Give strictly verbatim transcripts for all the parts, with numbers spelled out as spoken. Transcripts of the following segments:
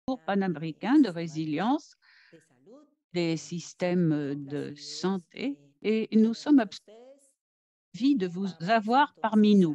Cours panaméricain de résilience des systèmes de santé et nous sommes ravis de vous avoir parmi nous.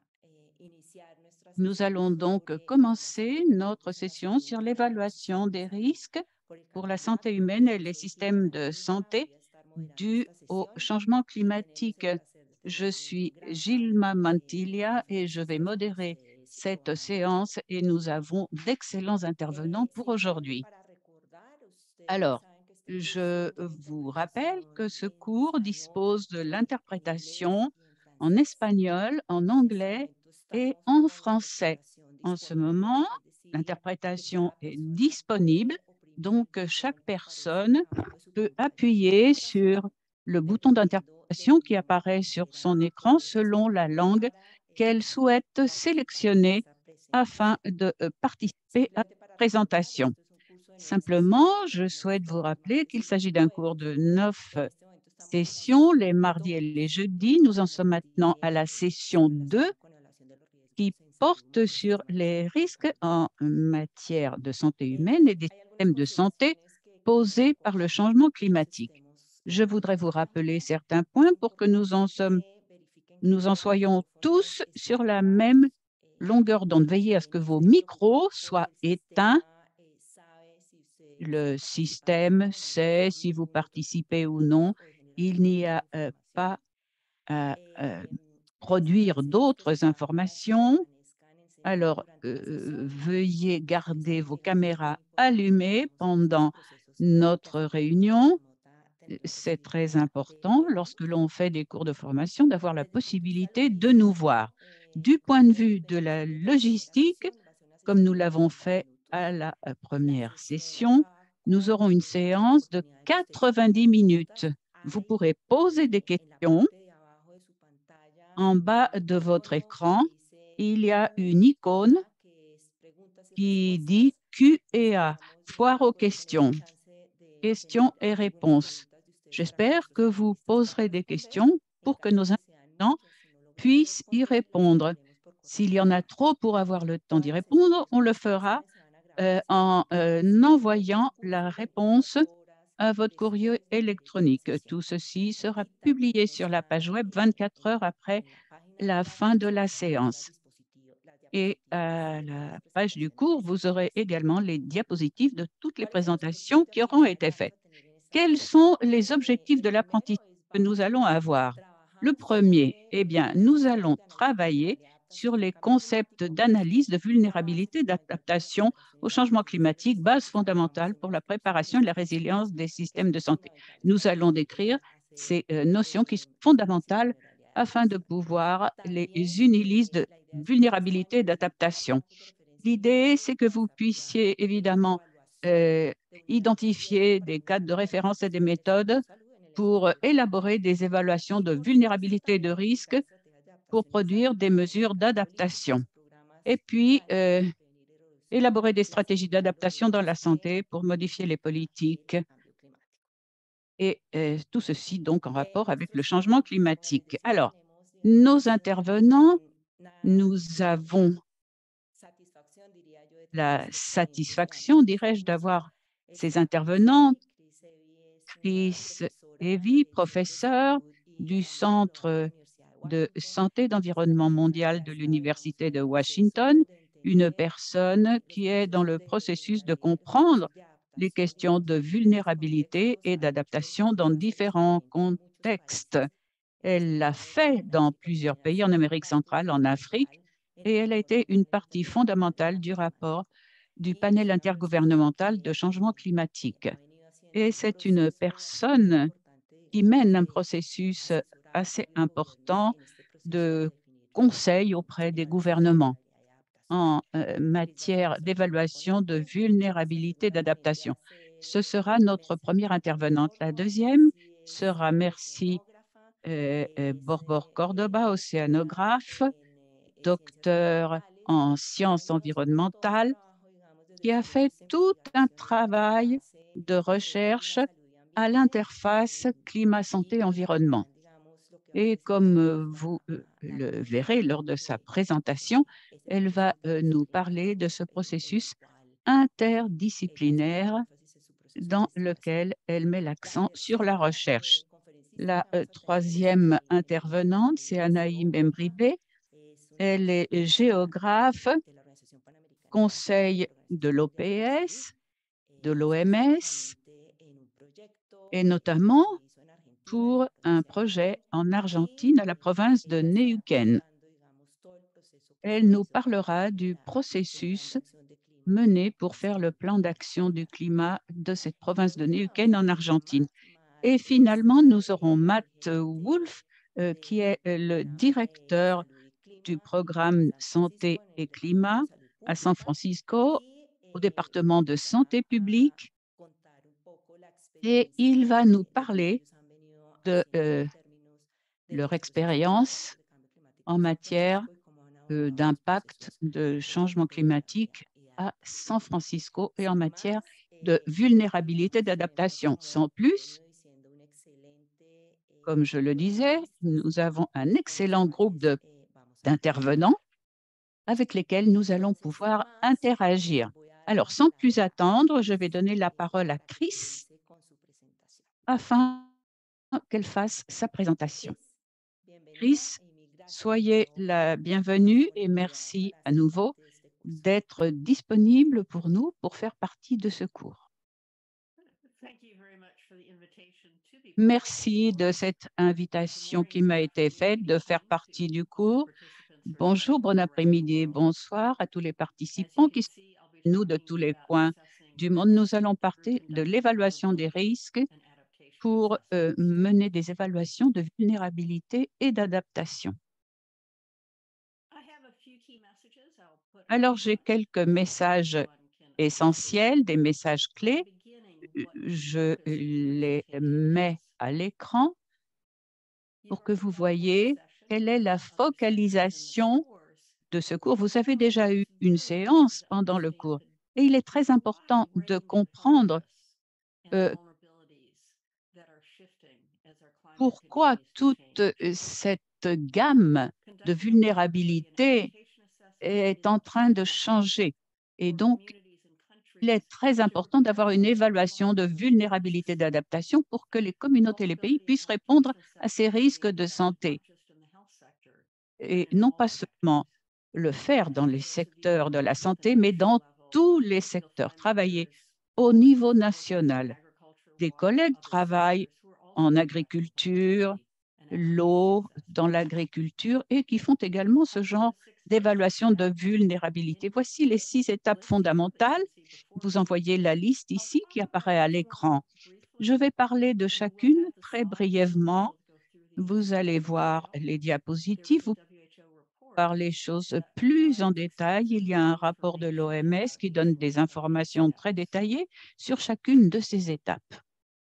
Nous allons donc commencer notre session sur l'évaluation des risques pour la santé humaine et les systèmes de santé dus au changement climatique. Je suis Gilma Mantilia et je vais modérer cette séance et nous avons d'excellents intervenants pour aujourd'hui. Alors, je vous rappelle que ce cours dispose de l'interprétation en espagnol, en anglais et en français. En ce moment, l'interprétation est disponible, donc chaque personne peut appuyer sur le bouton d'interprétation qui apparaît sur son écran selon la langue qu'elle souhaite sélectionner afin de euh, participer à la présentation. Simplement, je souhaite vous rappeler qu'il s'agit d'un cours de neuf sessions, les mardis et les jeudis. Nous en sommes maintenant à la session deux qui porte sur les risques en matière de santé humaine et des systèmes de santé posés par le changement climatique. Je voudrais vous rappeler certains points pour que nous en, sommes, nous en soyons tous sur la même longueur d'onde. Veillez à ce que vos micros soient éteints. Le système sait si vous participez ou non. Il n'y a euh, pas à euh, produire d'autres informations. Alors, euh, veuillez garder vos caméras allumées pendant notre réunion. C'est très important lorsque l'on fait des cours de formation d'avoir la possibilité de nous voir. Du point de vue de la logistique, comme nous l'avons fait à la première session, nous aurons une séance de quatre-vingt-dix minutes. Vous pourrez poser des questions. En bas de votre écran, il y a une icône qui dit Q et A, foire aux questions, questions et réponses. J'espère que vous poserez des questions pour que nos intervenants puissent y répondre. S'il y en a trop pour avoir le temps d'y répondre, on le fera euh, en euh, envoyant la réponse à votre courrier électronique. Tout ceci sera publié sur la page web vingt-quatre heures après la fin de la séance. Et à la page du cours, vous aurez également les diapositives de toutes les présentations qui auront été faites. Quels sont les objectifs de l'apprentissage que nous allons avoir? Le premier, eh bien, nous allons travailler sur les concepts d'analyse de vulnérabilité, d'adaptation au changement climatique, base fondamentale pour la préparation et la résilience des systèmes de santé. Nous allons décrire ces euh, notions qui sont fondamentales afin de pouvoir les utiliser de vulnérabilité et d'adaptation. L'idée, c'est que vous puissiez évidemment euh, identifier des cadres de référence et des méthodes pour élaborer des évaluations de vulnérabilité et de risque pour produire des mesures d'adaptation. Et puis, euh, élaborer des stratégies d'adaptation dans la santé pour modifier les politiques. Et euh, tout ceci donc en rapport avec le changement climatique. Alors, nos intervenants, nous avons la satisfaction, dirais-je, d'avoir ces intervenants. Chris Evie, professeur du Centre de santé d'environnement mondial de l'Université de Washington, une personne qui est dans le processus de comprendre les questions de vulnérabilité et d'adaptation dans différents contextes. Elle l'a fait dans plusieurs pays en Amérique centrale, en Afrique, et elle a été une partie fondamentale du rapport du panel intergouvernemental de changement climatique. Et c'est une personne qui mène un processus assez important de conseil auprès des gouvernements en euh, matière d'évaluation de vulnérabilité et d'adaptation. Ce sera notre première intervenante. La deuxième sera Merci euh, euh, Borbor Cordoba, océanographe, docteur en sciences environnementales, qui a fait tout un travail de recherche à l'interface climat, santé, environnement. Et comme euh, vous euh, le verrez lors de sa présentation, elle va euh, nous parler de ce processus interdisciplinaire dans lequel elle met l'accent sur la recherche. La euh, troisième intervenante, c'est Anaïm Bembribe. Elle est géographe, conseil de l'O P S, de l'O M S et notamment pour un projet en Argentine, à la province de Neuquén. Elle nous parlera du processus mené pour faire le plan d'action du climat de cette province de Neuquén en Argentine. Et finalement, nous aurons Matt Wolf, euh, qui est le directeur du programme Santé et Climat à San Francisco, au département de santé publique, et il va nous parler de euh, leur expérience en matière euh, d'impact de changement climatique à San Francisco et en matière de vulnérabilité d'adaptation. Sans plus, comme je le disais, nous avons un excellent groupe de, d'intervenants avec lesquels nous allons pouvoir interagir. Alors, sans plus attendre, je vais donner la parole à Chris afin qu'elle fasse sa présentation. Chris, soyez la bienvenue et merci à nouveau d'être disponible pour nous pour faire partie de ce cours. Merci de cette invitation qui m'a été faite de faire partie du cours. Bonjour, bon après-midi, bonsoir à tous les participants qui sont nous de tous les coins du monde. Nous allons parler de l'évaluation des risques pour euh, mener des évaluations de vulnérabilité et d'adaptation. Alors, j'ai quelques messages essentiels, des messages clés. Je les mets à l'écran pour que vous voyez quelle est la focalisation de ce cours. Vous avez déjà eu une séance pendant le cours et il est très important de comprendre euh, pourquoi toute cette gamme de vulnérabilité est en train de changer. Et donc, il est très important d'avoir une évaluation de vulnérabilité d'adaptation pour que les communautés et les pays puissent répondre à ces risques de santé. Et non pas seulement le faire dans les secteurs de la santé, mais dans tous les secteurs, travailler au niveau national. Des collègues travaillent en agriculture, l'eau, dans l'agriculture et qui font également ce genre d'évaluation de vulnérabilité. Voici les six étapes fondamentales. Vous en voyez la liste ici qui apparaît à l'écran. Je vais parler de chacune très brièvement. Vous allez voir les diapositives. Vous par les choses plus en détail. Il y a un rapport de l'O M S qui donne des informations très détaillées sur chacune de ces étapes.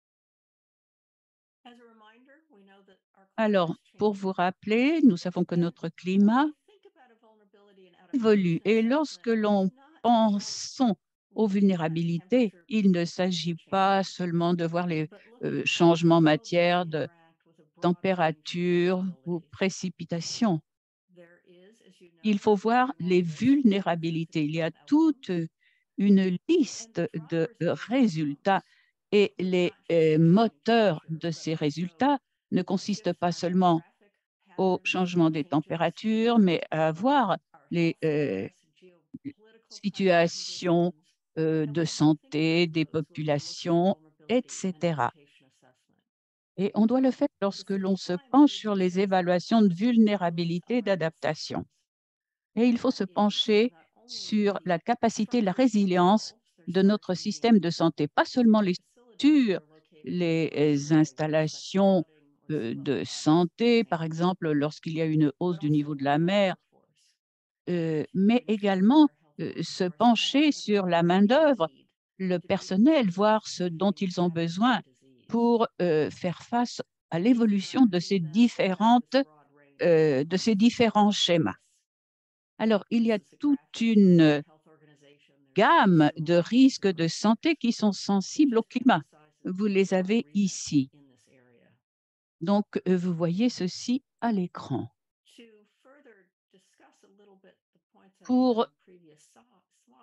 Alors, pour vous rappeler, nous savons que notre climat évolue et lorsque l'on pense aux vulnérabilités, il ne s'agit pas seulement de voir les euh, changements en matière de température ou précipitation. Il faut voir les vulnérabilités. Il y a toute une liste de résultats et les euh, moteurs de ces résultats ne consistent pas seulement au changement des températures, mais à voir les euh, situations euh, de santé des populations, et cetera. Et on doit le faire lorsque l'on se penche sur les évaluations de vulnérabilité et d'adaptation. Et il faut se pencher sur la capacité, la résilience de notre système de santé, pas seulement les structures, les installations euh, de santé, par exemple, lorsqu'il y a une hausse du niveau de la mer, euh, mais également euh, se pencher sur la main-d'œuvre, le personnel, voir ce dont ils ont besoin pour euh, faire face à l'évolution de ces différentes, euh, de ces différents schémas. Alors, il y a toute une gamme de risques de santé qui sont sensibles au climat. Vous les avez ici. Donc, vous voyez ceci à l'écran. Pour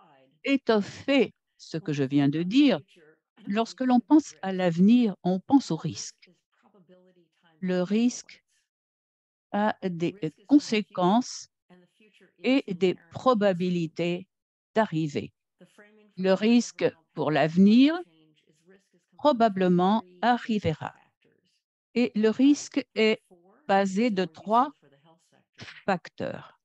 étoffer ce que je viens de dire, lorsque l'on pense à l'avenir, on pense au risque. Le risque a des euh, conséquences et des probabilités d'arrivée. Le risque pour l'avenir probablement arrivera et le risque est basé de trois facteurs.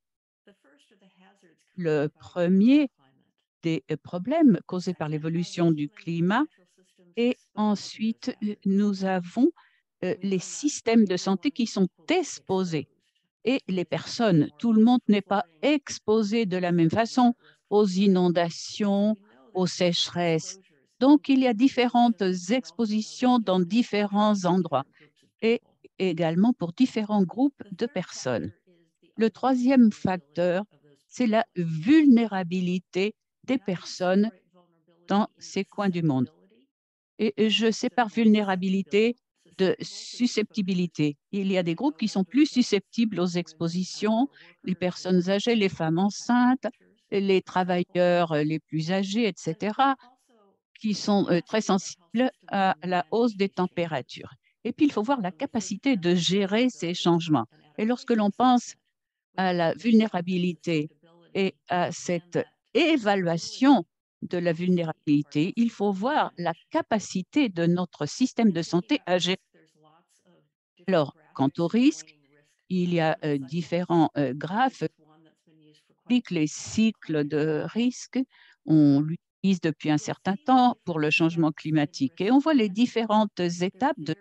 Le premier des euh, problèmes causés par l'évolution du climat et ensuite, heu, nous avons, heu, les systèmes de santé qui sont exposés et les personnes. Tout le monde n'est pas exposé de la même façon aux inondations, aux sécheresses. Donc il y a différentes expositions dans différents endroits et également pour différents groupes de personnes. Le troisième facteur, c'est la vulnérabilité des personnes dans ces coins du monde. Et et je sépare vulnérabilité de susceptibilité. Il y a des groupes qui sont plus susceptibles aux expositions, les personnes âgées, les femmes enceintes, les travailleurs, heu, les plus âgés et cetera, qui sont, heu, très sensibles à la hausse des températures. Et puis il faut voir la capacité de gérer ces changements. Et lorsque l'on pense à la vulnérabilité et à cette évaluation de la vulnérabilité, il faut voir la capacité de notre système de santé à gérer. Alors, quant au risque, il y a, heu, différents, heu, graphes qui expliquent les cycles de risque. On l'utilise depuis un certain temps pour le changement climatique et on voit les différentes étapes de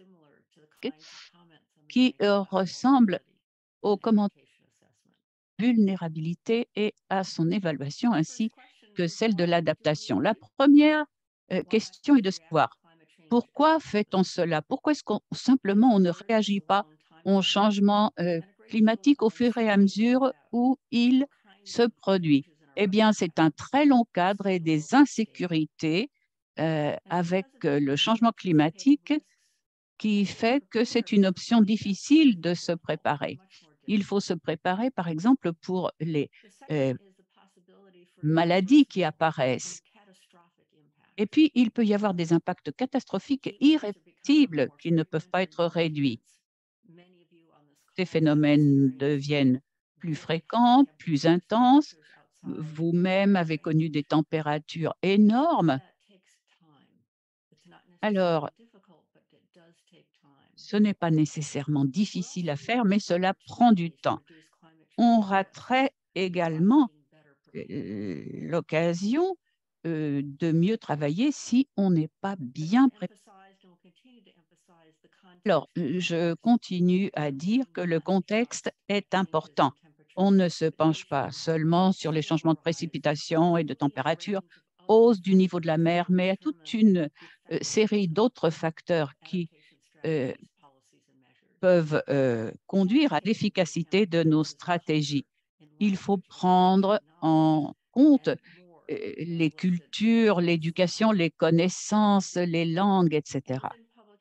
qui, heu, ressemblent aux commentaires vulnérabilité et à son évaluation ainsi que celle de l'adaptation. La première re question est de savoir: «Pourquoi fait-on cela? Pourquoi est-ce qu'on simplement on ne réagit pas au changement, heu, climatique au fur et à mesure où il se produit?» Eh bien, c'est un très long cadre et des insécurités, heu, avec, heu, le changement climatique qui fait que c'est une option difficile de se préparer. Il faut se préparer, par exemple, pour les, heu, maladies qui apparaissent. Et puis, il peut y avoir des impacts catastrophiques irréversibles qui ne peuvent pas être réduits. Ces phénomènes deviennent plus fréquents, plus intenses. Vous-même avez connu des températures énormes. Alors, ce n'est pas nécessairement difficile à faire, mais cela prend du temps. On raterait également, heu, l'occasion, heu, de mieux travailler si on n'est pas bien pré alors, heu, je continue à dire que le contexte est important. On ne se penche pas seulement sur les changements de précipitations et de température, hausse du niveau de la mer, mais il y a toute une, heu, série d'autres facteurs qui, heu peuvent, heu, conduire à l'efficacité de nos stratégies. Il faut prendre en compte, heu, les cultures, l'éducation, les connaissances, les langues et cetera.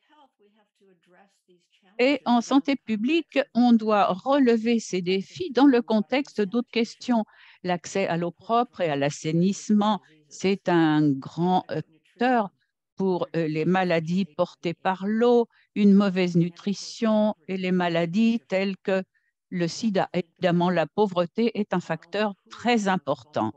Et en santé publique, on doit relever ces défis dans le contexte d'autres questions. L'accès à l'eau propre et à l'assainissement, c'est un grand, heu, facteur pour, heu, les maladies portées par l'eau, une mauvaise nutrition et les maladies telles que le sida. Évidemment, la pauvreté est un facteur très important.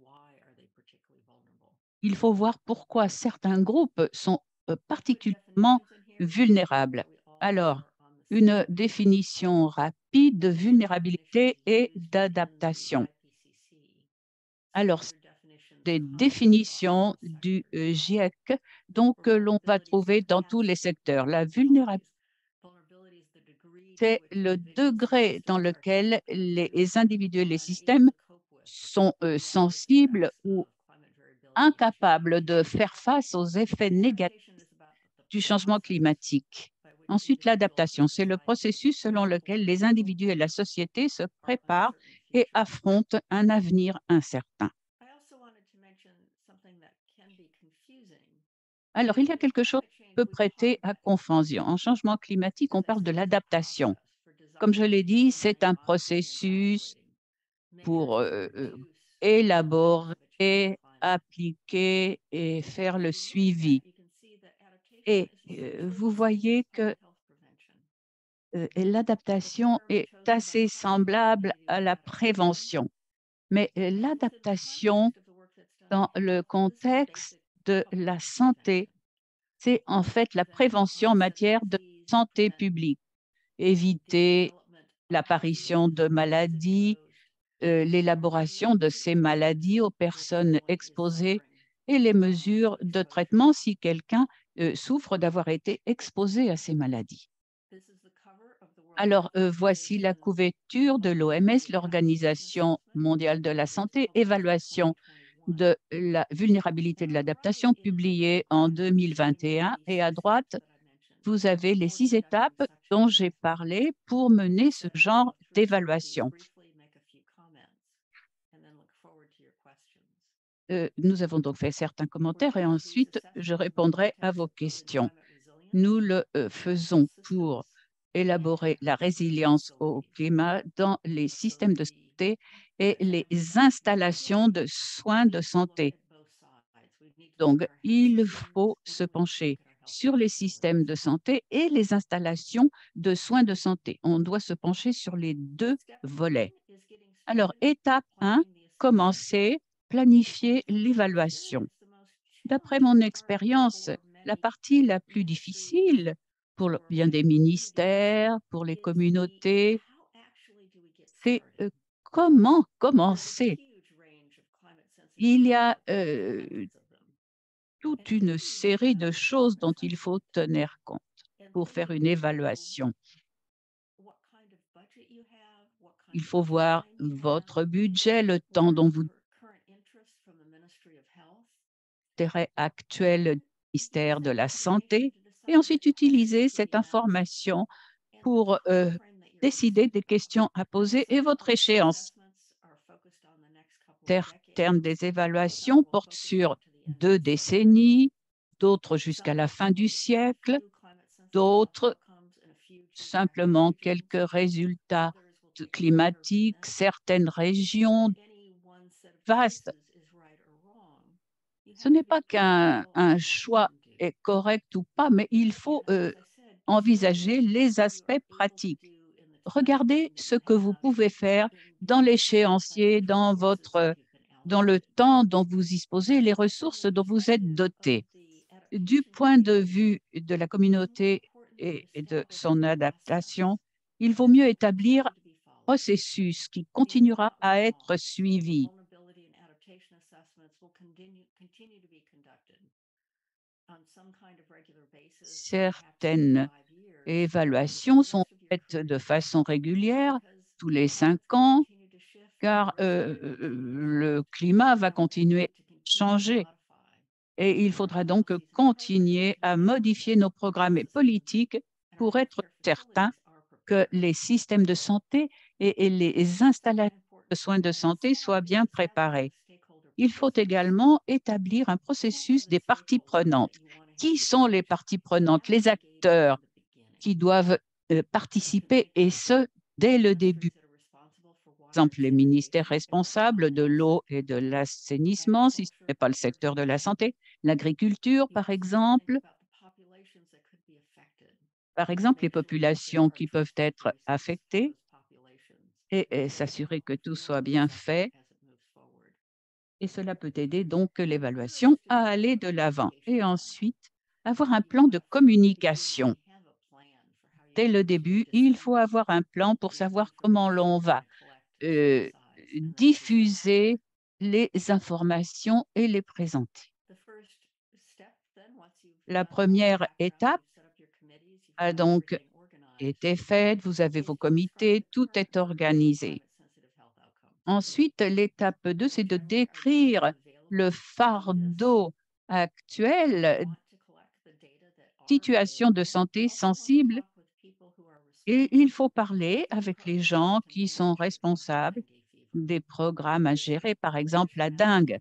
Il faut voir pourquoi certains groupes sont, heu, particulièrement vulnérables. Alors, une définition rapide de vulnérabilité et d'adaptation. Alors, c'est des définitions du, heu, GIEC, donc que l'on va trouver dans tous les secteurs. La vulnérabilité, c'est le degré dans lequel les individus et les systèmes sont, heu, sensibles ou incapables de faire face aux effets négatifs du changement climatique. Ensuite, l'adaptation, c'est le processus selon lequel les individus et la société se préparent et affrontent un avenir incertain. Alors, il y a quelque chose qui peut prêter à confusion. En changement climatique, on parle de l'adaptation. Comme je l'ai dit, c'est un processus pour, heu heu, élaborer appliquer et faire le suivi. Et euh, vous voyez que euh, l'adaptation est assez semblable à la prévention. Mais euh, l'adaptation dans le contexte de la santé, c'est en fait la prévention en matière de santé publique. Éviter l'apparition de maladies, euh, l'élaboration de ces maladies aux personnes exposées et les mesures de traitement si quelqu'un euh, souffre d'avoir été exposé à ces maladies. Alors, euh, voici la couverture de l'O M S, l'Organisation mondiale de la santé, évaluation de la vulnérabilité de l'adaptation publiée en deux mille vingt et un. Et à droite, vous avez les six étapes dont j'ai parlé pour mener ce genre d'évaluation. Euh, nous avons donc fait certains commentaires et ensuite je répondrai à vos questions. Nous le euh, faisons pour élaborer la résilience au climat dans les systèmes de santé et les installations de soins de santé. Donc, il faut se pencher sur les systèmes de santé et les installations de soins de santé. On doit se pencher sur les deux volets. Alors, étape un, commencer, planifier l'évaluation. D'après mon expérience, la partie la plus difficile pour le bien des ministères, pour les communautés, c'est euh, comment commencer. Il y a euh, toute une série de choses dont il faut tenir compte pour faire une évaluation. Il faut voir votre budget, le temps dont vous intérêt actuel du ministère de la Santé et ensuite utiliser cette information pour euh, décider des questions à poser et votre échéance. Certaines des évaluations portent sur deux décennies, d'autres jusqu'à la fin du siècle, d'autres simplement quelques résultats climatiques, certaines régions vastes. Ce n'est pas qu'un un choix est correct ou pas, mais il faut euh, envisager les aspects pratiques. Regardez ce que vous pouvez faire dans l'échéancier, dans votre, dans le temps dont vous disposez, les ressources dont vous êtes doté. Du point de vue de la communauté et, et de son adaptation, il vaut mieux établir un processus qui continuera à être suivi. Certaines évaluations sont faites de façon régulière, tous les cinq ans, car euh, euh, le climat va continuer à changer. Et il faudra donc continuer à modifier nos programmes et politiques pour être certain que les systèmes de santé et, et les installations de soins de santé soient bien préparés. Il faut également établir un processus des parties prenantes. Qui sont les parties prenantes? Les acteurs qui doivent euh, participer et ce, dès le début. Par exemple, les ministères responsables de l'eau et de l'assainissement, si ce n'est pas le secteur de la santé, l'agriculture, par exemple, par exemple, les populations qui peuvent être affectées et, et s'assurer que tout soit bien fait. Et cela peut aider donc l'évaluation à aller de l'avant. Et ensuite, avoir un plan de communication. Dès le début, il faut avoir un plan pour savoir comment l'on va euh, diffuser les informations et les présenter. La première étape a donc été faite, vous avez vos comités, tout est organisé. Ensuite, l'étape deux, c'est de décrire le fardeau actuel, situation de santé sensible, et il faut parler avec les gens qui sont responsables des programmes à gérer, par exemple la dengue.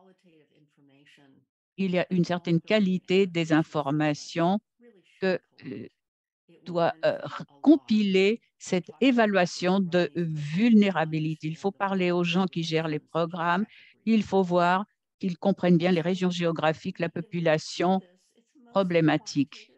Il y a une certaine qualité des informations que euh, doit euh, compiler cette évaluation de vulnérabilité. Il faut parler aux gens qui gèrent les programmes. Il faut voir qu'ils comprennent bien les régions géographiques, la population problématique.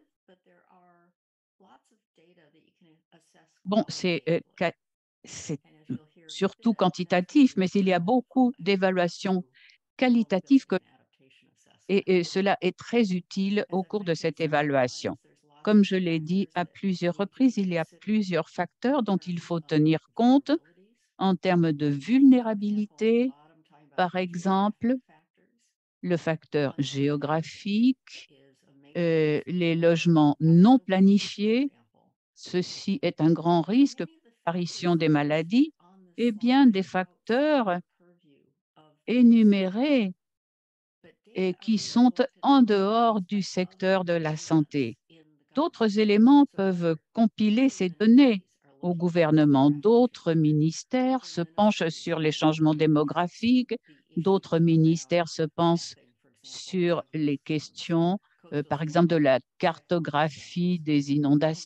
Bon, c'est euh, qua- c'est euh, surtout quantitatif, mais il y a beaucoup d'évaluations qualitatives que- et, et cela est très utile au cours de cette évaluation. Comme je l'ai dit à plusieurs reprises, il y a plusieurs facteurs dont il faut tenir compte en termes de vulnérabilité, par exemple, le facteur géographique, euh, les logements non planifiés. Ceci est un grand risque pour l'apparition des maladies et bien des facteurs énumérés et qui sont en dehors du secteur de la santé. D'autres éléments peuvent compiler ces données au gouvernement. D'autres ministères se penchent sur les changements démographiques, d'autres ministères se penchent sur les questions, euh, par exemple, de la cartographie des inondations.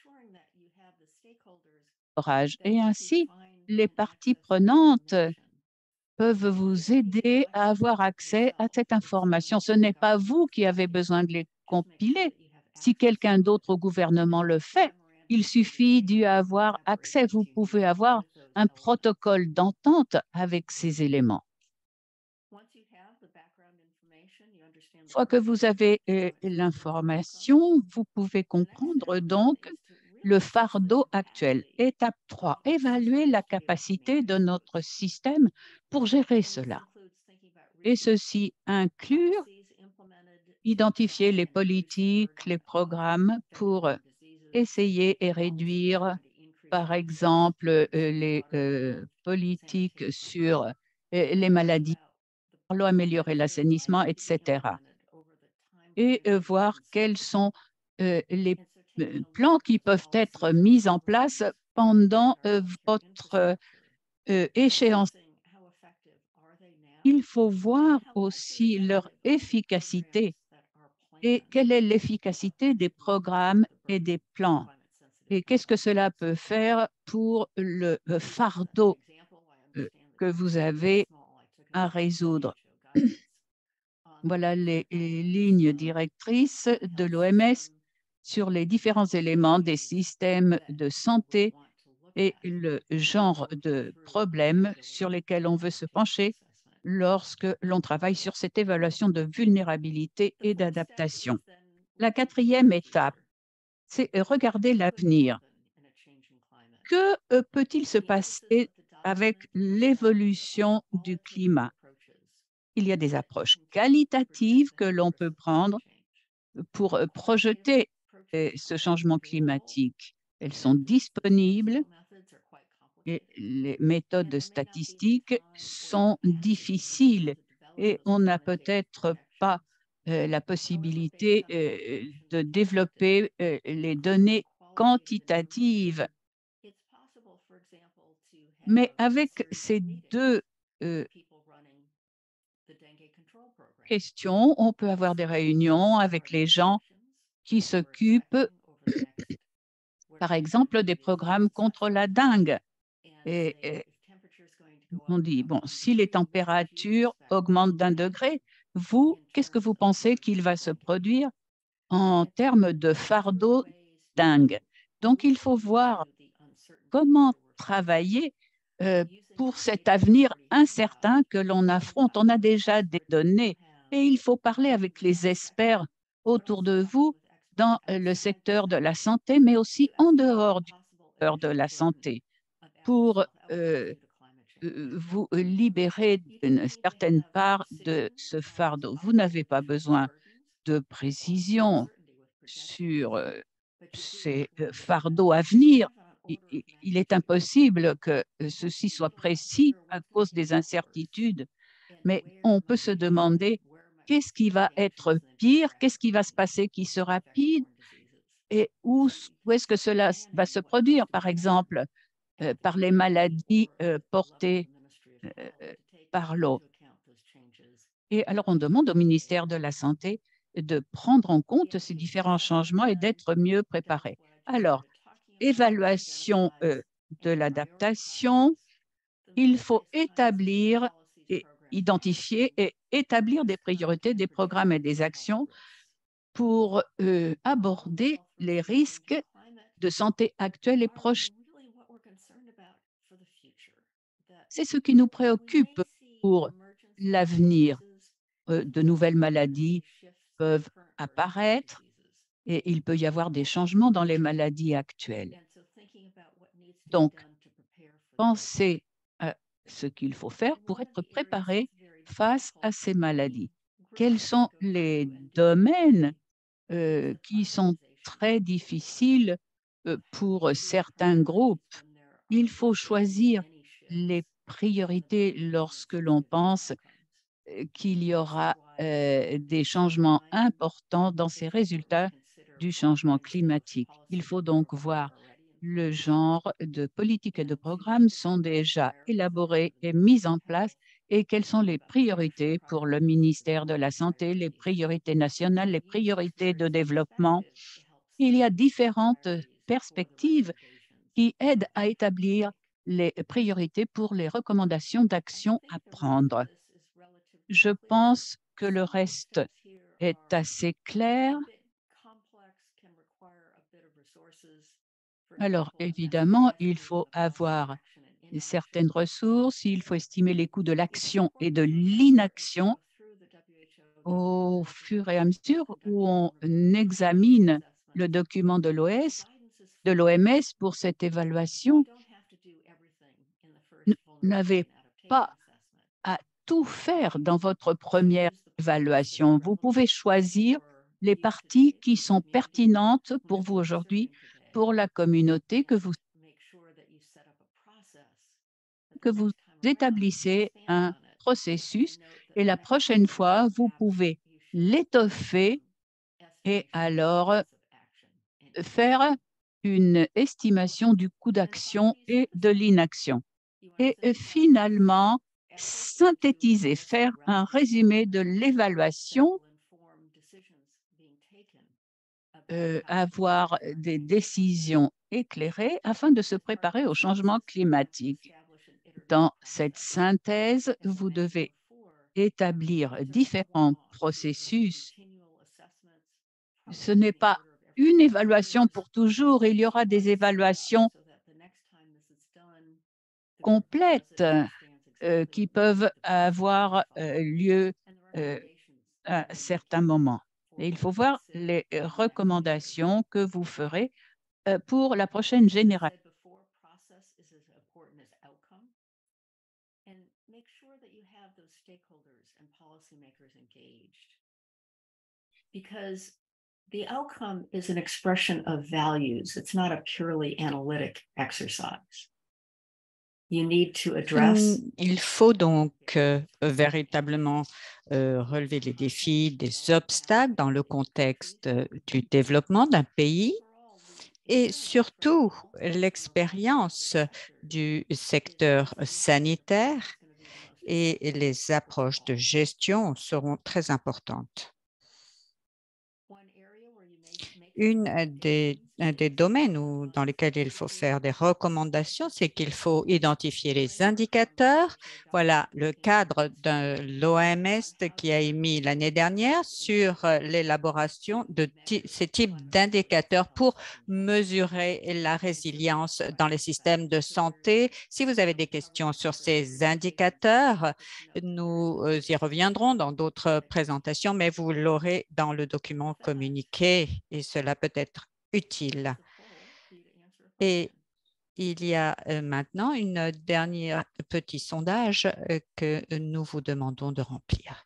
Et ainsi, les parties prenantes peuvent vous aider à avoir accès à cette information. Ce n'est pas vous qui avez besoin de les compiler. Si quelqu'un d'autre au gouvernement le fait, il suffit d'y avoir accès. Vous pouvez avoir un protocole d'entente avec ces éléments. Une fois que vous avez euh, l'information, vous pouvez comprendre donc le fardeau actuel. Étape trois, évaluer la capacité de notre système pour gérer cela. Et ceci inclut identifier les politiques, les programmes pour essayer et réduire, par exemple, euh, les euh, politiques sur euh, les maladies, l'eau, améliorer l'assainissement, et cetera. Et euh, voir quels sont euh, les euh, plans qui peuvent être mis en place pendant euh, votre euh, échéance. Il faut voir aussi leur efficacité et quelle est l'efficacité des programmes et des plans. Et qu'est-ce que cela peut faire pour le euh, fardeau euh, que vous avez à résoudre. Voilà les, les lignes directrices de l'O M S sur les différents éléments des systèmes de santé et le genre de problèmes sur lesquels on veut se pencher lorsque l'on travaille sur cette évaluation de vulnérabilité et d'adaptation. La quatrième étape, c'est regarder l'avenir. Que euh, peut-il se passer avec l'évolution du climat? Il y a des approches qualitatives que l'on peut prendre pour euh, projeter euh, ce changement climatique. Elles sont disponibles et les méthodes statistiques sont difficiles et on n'a peut-être pas euh, la possibilité euh, de développer euh, les données quantitatives. Mais avec ces deux euh, questions, on peut avoir des réunions avec les gens qui s'occupent, par exemple, des programmes contre la dengue. Et, et on dit, bon, si les températures augmentent d'un degré, vous, qu'est-ce que vous pensez qu'il va se produire en termes de fardeau dengue? Donc, il faut voir comment travailler euh, pour cet avenir incertain que l'on affronte. On a déjà des données et il faut parler avec les experts autour de vous dans le secteur de la santé, mais aussi en dehors du secteur de la santé pour euh, euh, vous libérer d'une certaine part de ce fardeau. Vous n'avez pas besoin de précision sur euh, ces euh, fardeaux à venir. Il, il est impossible que euh, ceci soit précis à cause des incertitudes, mais on peut se demander qu'est-ce qui va être pire, qu'est-ce qui va se passer qui sera pire et où, où est-ce que cela va se produire, par exemple, euh, par les maladies euh, portées euh, par l'eau. Et alors, on demande au ministère de la Santé de prendre en compte ces différents changements et d'être mieux préparé. Alors, évaluation euh, de l'adaptation, il faut établir et identifier et établir des priorités, des programmes et des actions pour euh, aborder les risques de santé actuels et proches. C'est ce qui nous préoccupe pour l'avenir. Euh, de nouvelles maladies peuvent apparaître et il peut y avoir des changements dans les maladies actuelles. Donc, pensez à ce qu'il faut faire pour être préparé face à ces maladies. Quels sont les domaines euh, qui sont très difficiles euh, pour certains groupes? Il faut choisir les priorités lorsque l'on pense euh, qu'il y aura euh, des changements importants dans ces résultats du changement climatique. Il faut donc voir le genre de politiques et de programmes sont déjà élaborés et mis en place et quelles sont les priorités pour le ministère de la Santé, les priorités nationales, les priorités de développement. Il y a différentes perspectives qui aident à établir les priorités pour les recommandations d'action à prendre. Je pense que le reste est assez clair. Alors, évidemment, il faut avoir certaines ressources, il faut estimer les coûts de l'action et de l'inaction au fur et à mesure où on examine le document de l'O S, de l'O M S pour cette évaluation. N- N'avez pas à tout faire dans votre première évaluation. Vous pouvez choisir les parties qui sont pertinentes pour vous aujourd'hui, pour la communauté, que vous, que vous établissez un processus et la prochaine fois, vous pouvez l'étoffer et alors faire une estimation du coût d'action et de l'inaction. Et finalement, synthétiser, faire un résumé de l'évaluation, euh, avoir des décisions éclairées afin de se préparer au changement climatique. Dans cette synthèse, vous devez établir différents processus. Ce n'est pas une évaluation pour toujours, il y aura des évaluations complètes euh, qui peuvent avoir euh, lieu euh, à certains moments. Et il faut voir les recommandations que vous ferez euh, pour la prochaine génération. Because the outcome is an expression of values. It's not a purely analytic exercise. You need to address. Hum, Il faut donc euh, véritablement euh, relever les défis, des obstacles dans le contexte euh, du développement d'un pays et surtout l'expérience du secteur sanitaire et les approches de gestion seront très importantes. Une des, un des domaines où, dans lesquels il faut faire des recommandations, c'est qu'il faut identifier les indicateurs. Voilà le cadre de l'O M S qui a émis l'année dernière sur l'élaboration de ces types d'indicateurs pour mesurer la résilience dans les systèmes de santé. Si vous avez des questions sur ces indicateurs, nous y reviendrons dans d'autres présentations, mais vous l'aurez dans le document communiqué et cela peut être utile. Et il y a maintenant une dernière petit sondage que nous vous demandons de remplir.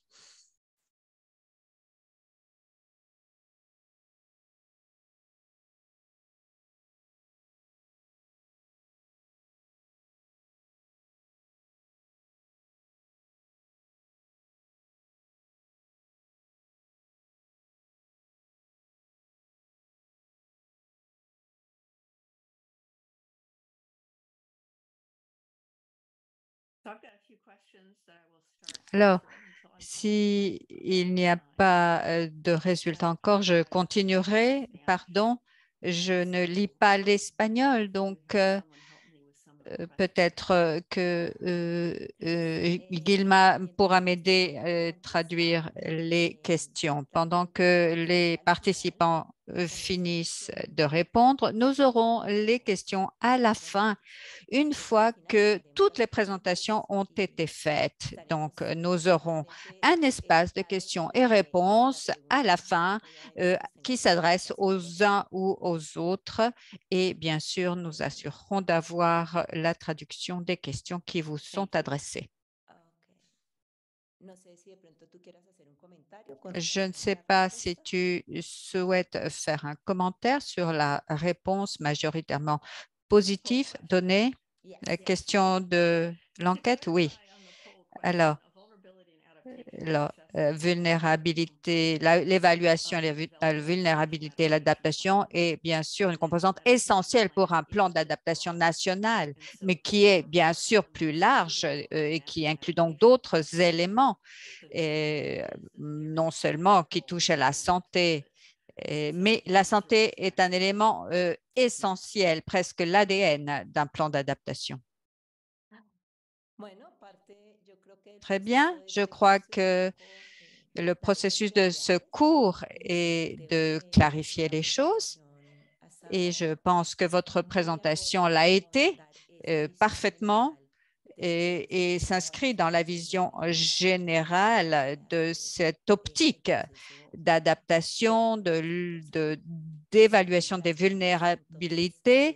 Alors, s'il n'y a pas euh, de résultat encore, je continuerai. Pardon, je ne lis pas l'espagnol, donc euh, Euh, Peut-être euh, que euh, euh, Guilma pourra m'aider à traduire les questions. Pendant que les participants euh, finissent de répondre, nous aurons les questions à la fin, une fois que toutes les présentations ont été faites. Donc, nous aurons un espace de questions et réponses à la fin euh, qui s'adresse aux uns ou aux autres. Et bien sûr, nous assurerons d'avoir la traduction des questions qui vous sont adressées. Je ne sais pas si tu souhaites faire un commentaire sur la réponse majoritairement positive donnée. La question de l'enquête, oui. Alors, la euh, vulnérabilité, la- l'évaluation, la, vu- la vulnérabilité, l'adaptation est bien sûr une composante essentielle pour un plan d'adaptation national, mais qui est bien sûr plus large euh, et qui inclut donc d'autres éléments, et non seulement qui touchent à la santé, et- mais la santé est un élément euh, essentiel, presque l'A D N d'un plan d'adaptation. Très bien, je crois que le processus de ce cours est de clarifier les choses et je pense que votre présentation l'a été euh, parfaitement et, et s'inscrit dans la vision générale de cette optique d'adaptation, de, de- d'évaluation des vulnérabilités.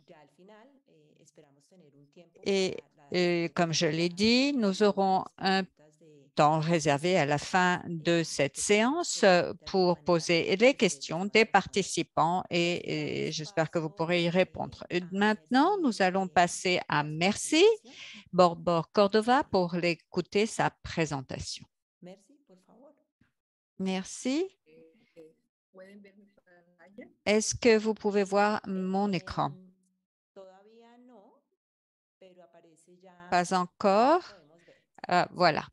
Et, et comme je l'ai dit, nous aurons un temps réservé à la fin de cette séance pour poser les questions des participants et, et j'espère que vous pourrez y répondre. Et maintenant, nous allons passer à Merci Borbor Cordova pour l'écouter sa présentation. Merci. Est-ce que vous pouvez voir mon écran? Pas encore. Ah, voilà.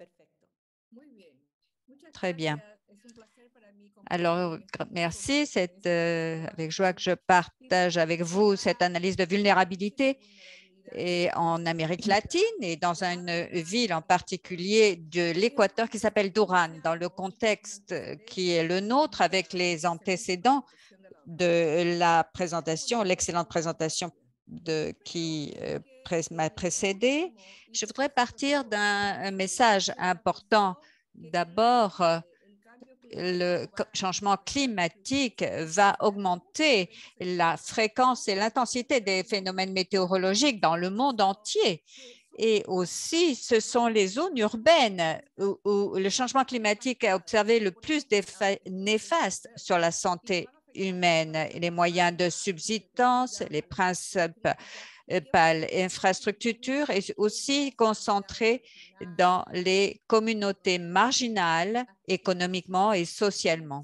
Très bien. Alors, merci. C'est euh, avec joie que je partage avec vous cette analyse de vulnérabilité et en Amérique latine et dans une ville en particulier de l'Équateur qui s'appelle Durán, dans le contexte qui est le nôtre avec les antécédents de la présentation, l'excellente présentation de, qui euh, m'a précédé. Je voudrais partir d'un message important. D'abord, le changement climatique va augmenter la fréquence et l'intensité des phénomènes météorologiques dans le monde entier. Et aussi, ce sont les zones urbaines où, où le changement climatique a observé le plus d'effets néfastes sur la santé humaine, les moyens de subsistance, les principales infrastructures et aussi concentrés dans les communautés marginales économiquement et socialement.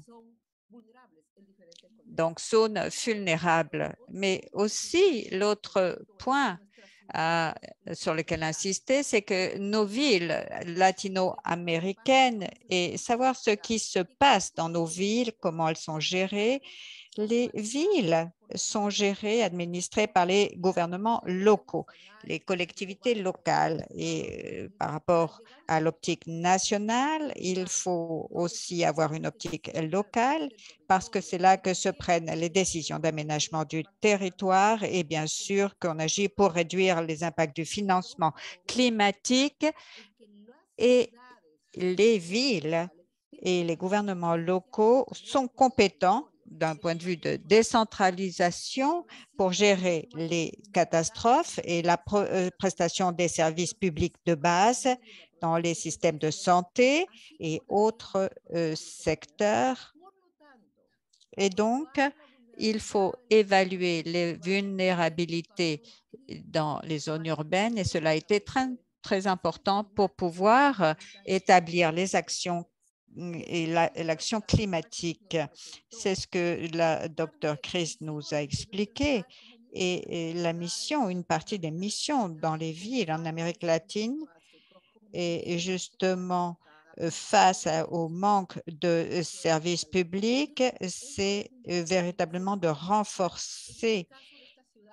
Donc, zones vulnérables. Mais aussi, l'autre point à, sur lequel insister, c'est que nos villes latino-américaines et savoir ce qui se passe dans nos villes, comment elles sont gérées. Les villes sont gérées, administrées par les gouvernements locaux, les collectivités locales. Et euh, par rapport à l'optique nationale, il faut aussi avoir une optique locale parce que c'est là que se prennent les décisions d'aménagement du territoire et bien sûr qu'on agit pour réduire les impacts du financement climatique. Et les villes et les gouvernements locaux sont compétents d'un point de vue de décentralisation pour gérer les catastrophes et la prestation des services publics de base dans les systèmes de santé et autres euh, secteurs. Et donc, il faut évaluer les vulnérabilités dans les zones urbaines et cela a été très, très important pour pouvoir établir les actions et l'action climatique. C'est ce que la docteure Chris nous a expliqué. Et, et la mission, une partie des missions dans les villes en Amérique latine est justement face au manque de services publics, c'est véritablement de renforcer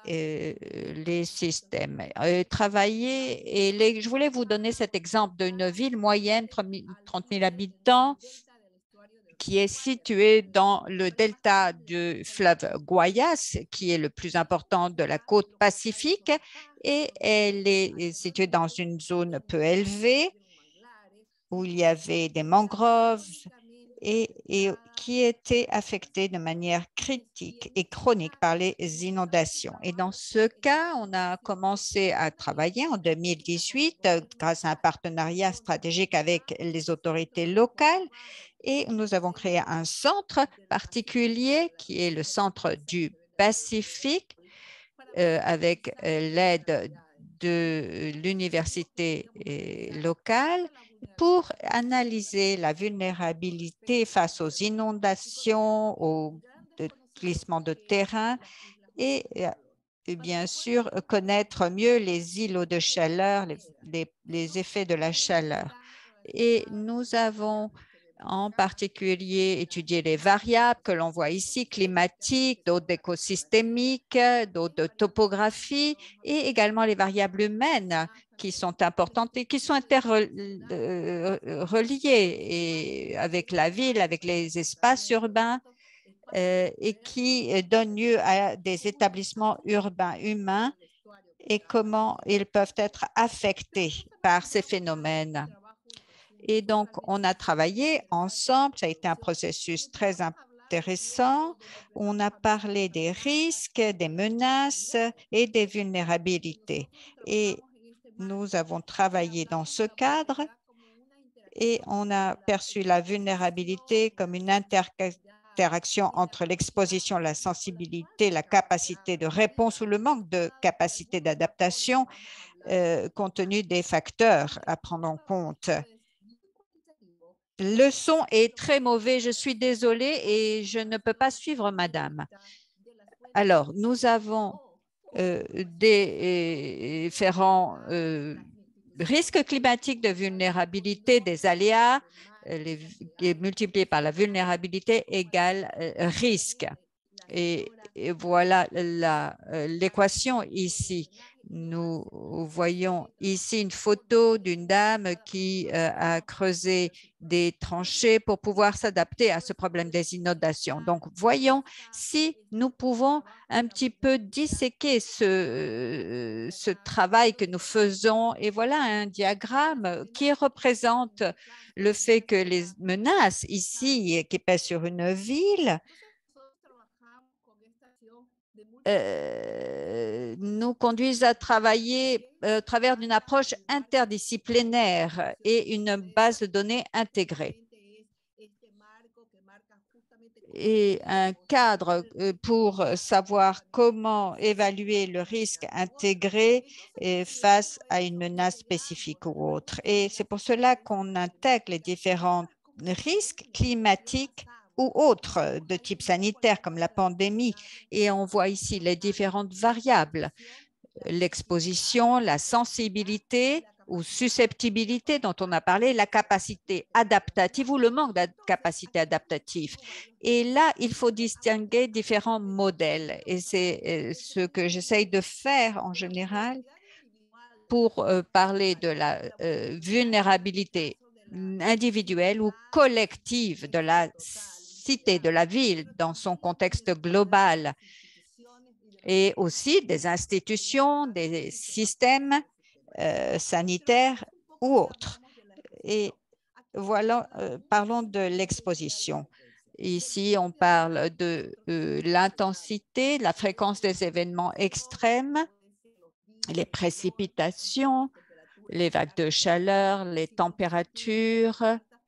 euh, les systèmes. Euh, travailler, et les, je voulais vous donner cet exemple d'une ville moyenne, trente mille habitants, qui est située dans le delta du fleuve Guayas, qui est le plus important de la côte pacifique, et elle est située dans une zone peu élevée où il y avait des mangroves et, et qui était affectée de manière critique et chronique par les inondations. Et dans ce cas, on a commencé à travailler en deux mille dix-huit grâce à un partenariat stratégique avec les autorités locales. Et nous avons créé un centre particulier qui est le centre du Pacifique euh, avec euh, l'aide de l'université euh, locale pour analyser la vulnérabilité face aux inondations, aux glissements de terrain et, et bien sûr connaître mieux les îlots de chaleur, les, les, les effets de la chaleur. Et nous avons en particulier étudier les variables que l'on voit ici, climatiques, d'autres écosystémiques, d'autres de topographie et également les variables humaines qui sont importantes et qui sont interreliées et avec la ville, avec les espaces urbains euh, et qui donnent lieu à des établissements urbains humains et comment ils peuvent être affectés par ces phénomènes. Et donc, on a travaillé ensemble, ça a été un processus très intéressant. On a parlé des risques, des menaces et des vulnérabilités. Et nous avons travaillé dans ce cadre et on a perçu la vulnérabilité comme une interaction entre l'exposition, la sensibilité, la capacité de réponse ou le manque de capacité d'adaptation euh, compte tenu des facteurs à prendre en compte. Le son est très mauvais, je suis désolée et je ne peux pas suivre madame. Alors, nous avons euh, des différents euh, risques climatiques de vulnérabilité, des aléas, les, multipliés par la vulnérabilité égale euh, risque. Et, et voilà l'équation ici. Nous voyons ici une photo d'une dame qui euh, a creusé des tranchées pour pouvoir s'adapter à ce problème des inondations. Donc, voyons si nous pouvons un petit peu disséquer ce, ce travail que nous faisons. Et voilà un diagramme qui représente le fait que les menaces ici qui pèsent sur une ville Euh, nous conduisent à travailler euh, à travers d'une approche interdisciplinaire et une base de données intégrée. Et un cadre pour savoir comment évaluer le risque intégré face à une menace spécifique ou autre. Et c'est pour cela qu'on intègre les différents risques climatiques ou autres de type sanitaire comme la pandémie. Et on voit ici les différentes variables, l'exposition, la sensibilité ou susceptibilité dont on a parlé, la capacité adaptative ou le manque de capacité adaptative. Et là, il faut distinguer différents modèles. Et c'est ce que j'essaye de faire en général pour euh, parler de la euh, vulnérabilité individuelle ou collective de la cité, de la ville dans son contexte global et aussi des institutions, des systèmes euh, sanitaires ou autres. Et voilà, euh, parlons de l'exposition. Ici, on parle de euh, l'intensité, la fréquence des événements extrêmes, les précipitations, les vagues de chaleur, les températures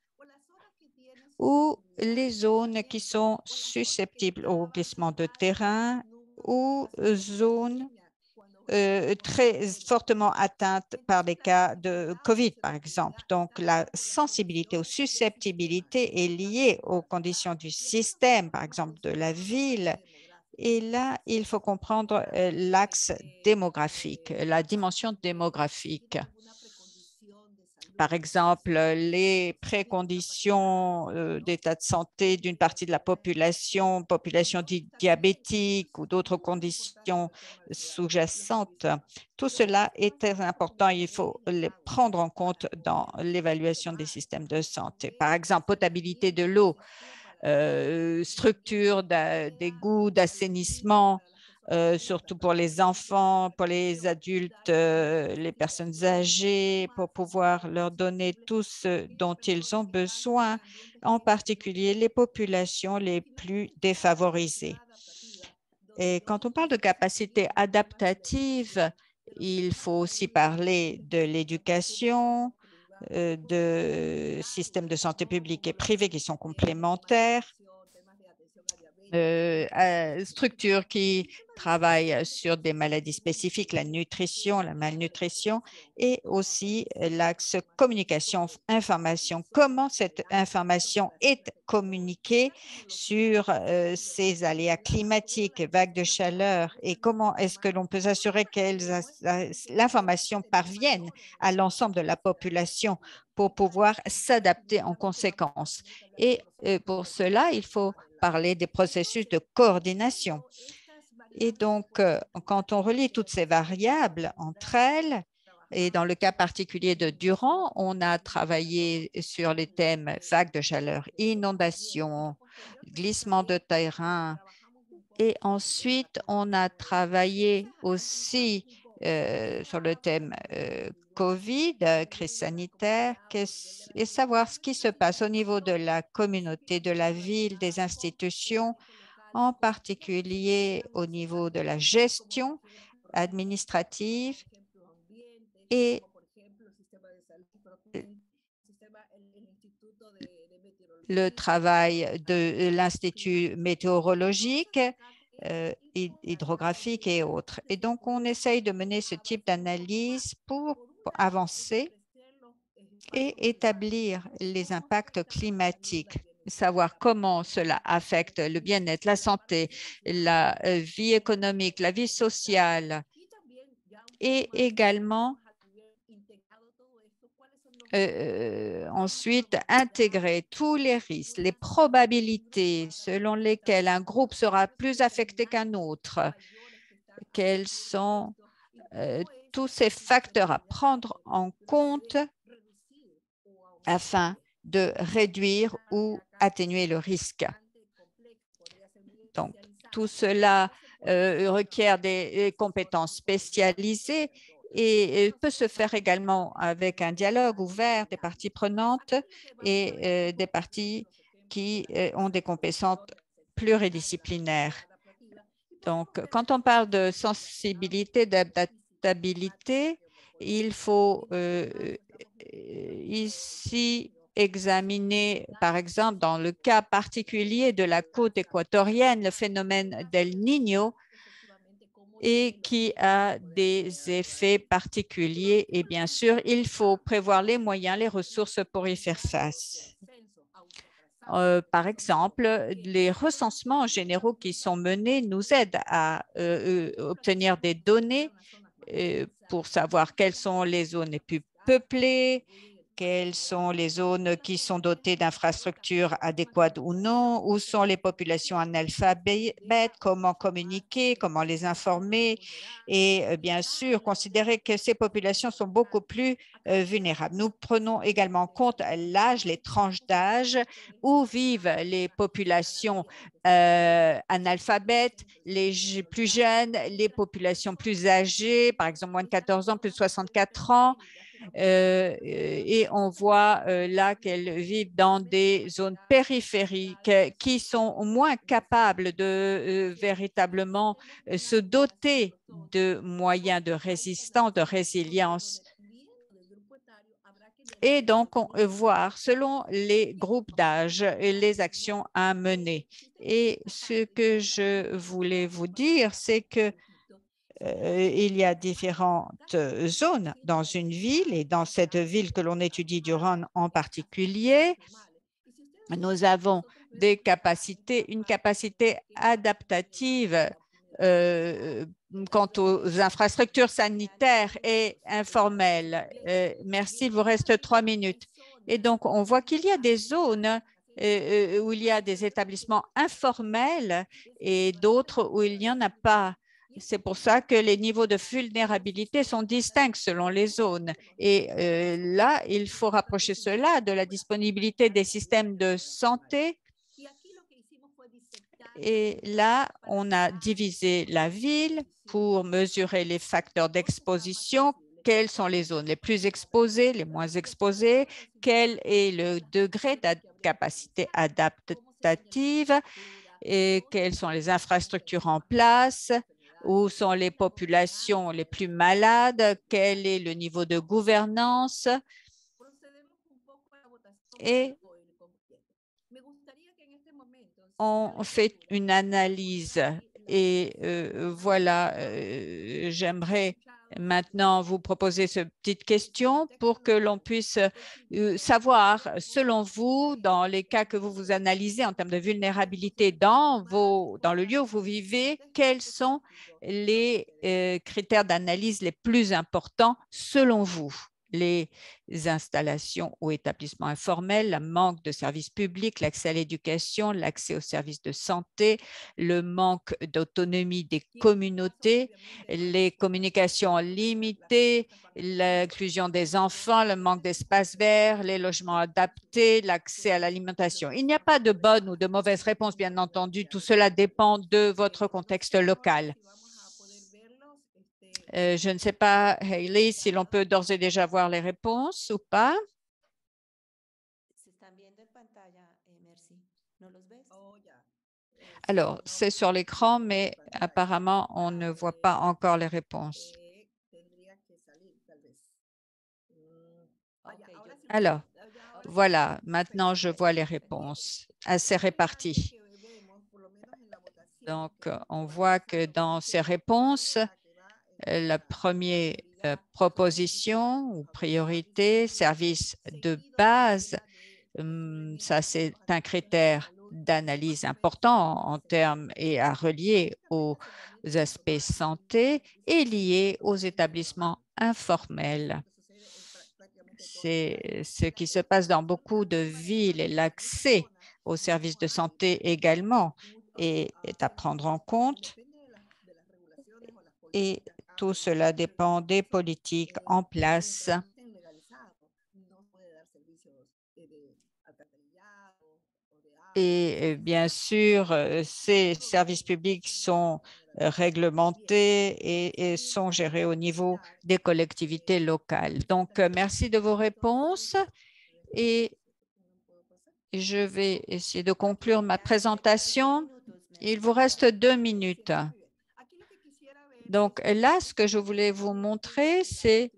ou les zones qui sont susceptibles au glissement de terrain ou zones euh, très fortement atteintes par les cas de COVID, par exemple. Donc, la sensibilité ou susceptibilité est liée aux conditions du système, par exemple de la ville. Et là, il faut comprendre euh, l'axe démographique, la dimension démographique. par exemple, les préconditions euh, d'état de santé d'une partie de la population, population di diabétique ou d'autres conditions sous-jacentes. Tout cela est très important. Il faut les prendre en compte dans l'évaluation des systèmes de santé. Par exemple, potabilité de l'eau, euh, structure d'égouts, d'assainissement, Euh, surtout pour les enfants, pour les adultes, euh, les personnes âgées, pour pouvoir leur donner tout ce dont ils ont besoin, en particulier les populations les plus défavorisées. Et quand on parle de capacité adaptative, il faut aussi parler de l'éducation, euh, de systèmes de santé publique et privés qui sont complémentaires, Euh, euh, structures qui travaillent sur des maladies spécifiques, la nutrition, la malnutrition et aussi l'axe communication, information. Comment cette information est communiquée sur euh, ces aléas climatiques, vagues de chaleur et comment est-ce que l'on peut s'assurer que l'information parvienne à l'ensemble de la population pour pouvoir s'adapter en conséquence. Et euh, pour cela, il faut parler des processus de coordination. Et donc, euh, quand on relie toutes ces variables entre elles, et dans le cas particulier de Durand, on a travaillé sur les thèmes vagues de chaleur, inondations, glissement de terrain, et ensuite, on a travaillé aussi euh, sur le thème euh, COVID, crise sanitaire, et savoir ce qui se passe au niveau de la communauté, de la ville, des institutions, en particulier au niveau de la gestion administrative et le travail de l'Institut météorologique, euh, hydrographique et autres. Et donc, on essaye de mener ce type d'analyse pour, pour avancer et établir les impacts climatiques, savoir comment cela affecte le bien-être, la santé, la vie économique, la vie sociale et également Euh, ensuite, intégrer tous les risques, les probabilités selon lesquelles un groupe sera plus affecté qu'un autre, quels sont euh, tous ces facteurs à prendre en compte afin de réduire ou atténuer le risque. Donc, tout cela euh, requiert des, des compétences spécialisées et peut se faire également avec un dialogue ouvert des parties prenantes et euh, des parties qui euh, ont des compétences pluridisciplinaires. Donc, quand on parle de sensibilité, d'adaptabilité, il faut euh, ici examiner, par exemple, dans le cas particulier de la côte équatorienne, le phénomène d'El Niño, et qui a des effets particuliers. Et bien sûr, il faut prévoir les moyens, les ressources pour y faire face. Euh, par exemple, les recensements généraux qui sont menés nous aident à euh, obtenir des données euh, pour savoir quelles sont les zones les plus peuplées, quelles sont les zones qui sont dotées d'infrastructures adéquates ou non, où sont les populations analphabètes, comment communiquer, comment les informer et bien sûr considérer que ces populations sont beaucoup plus euh, vulnérables. Nous prenons également en compte l'âge, les tranches d'âge, où vivent les populations euh, analphabètes, les plus jeunes, les populations plus âgées, par exemple moins de quatorze ans, plus de soixante-quatre ans, Euh, et on voit euh, là qu'elles vivent dans des zones périphériques qui sont moins capables de euh, véritablement euh, se doter de moyens de résistance, de résilience. Et donc, on, voir selon les groupes d'âge et les actions à mener. Et ce que je voulais vous dire, c'est que Euh, il y a différentes zones dans une ville et dans cette ville que l'on étudie Durand en particulier, nous avons des capacités, une capacité adaptative euh, quant aux infrastructures sanitaires et informelles. Euh, merci, il vous reste trois minutes. Et donc, on voit qu'il y a des zones euh, où il y a des établissements informels et d'autres où il n'y en a pas. C'est pour ça que les niveaux de vulnérabilité sont distincts selon les zones. Et euh, là, il faut rapprocher cela de la disponibilité des systèmes de santé. Et là, on a divisé la ville pour mesurer les facteurs d'exposition. Quelles sont les zones les plus exposées, les moins exposées? Quel est le degré de capacité adaptative? Et quelles sont les infrastructures en place? Où sont les populations les plus malades? Quel est le niveau de gouvernance? Et on fait une analyse. Et euh, voilà, euh, j'aimerais maintenant vous proposer cette petite question pour que l'on puisse euh, savoir, selon vous, dans les cas que vous vous analysez en termes de vulnérabilité dans, vos, dans le lieu où vous vivez, quels sont les euh, critères d'analyse les plus importants selon vous? Les installations ou établissements informels, le manque de services publics, l'accès à l'éducation, l'accès aux services de santé, le manque d'autonomie des communautés, les communications limitées, l'inclusion des enfants, le manque d'espace vert, les logements adaptés, l'accès à l'alimentation. Il n'y a pas de bonne ou de mauvaise réponse, bien entendu. Tout cela dépend de votre contexte local. Euh, je ne sais pas, Hayley, si l'on peut d'ores et déjà voir les réponses ou pas. Alors, c'est sur l'écran, mais apparemment, on ne voit pas encore les réponses. Alors, voilà, maintenant, je vois les réponses assez réparties. Donc, on voit que dans ces réponses, la première euh, proposition ou priorité, service de base, hum, ça c'est un critère d'analyse important en termes et à relier aux aspects santé et lié aux établissements informels. C'est ce qui se passe dans beaucoup de villes et l'accès aux services de santé également est, est à prendre en compte. Et tout cela dépend des politiques en place. Et bien sûr, ces services publics sont réglementés et, et sont gérés au niveau des collectivités locales. Donc, merci de vos réponses et je vais essayer de conclure ma présentation. Il vous reste deux minutes. Donc là, ce que je voulais vous montrer, c'est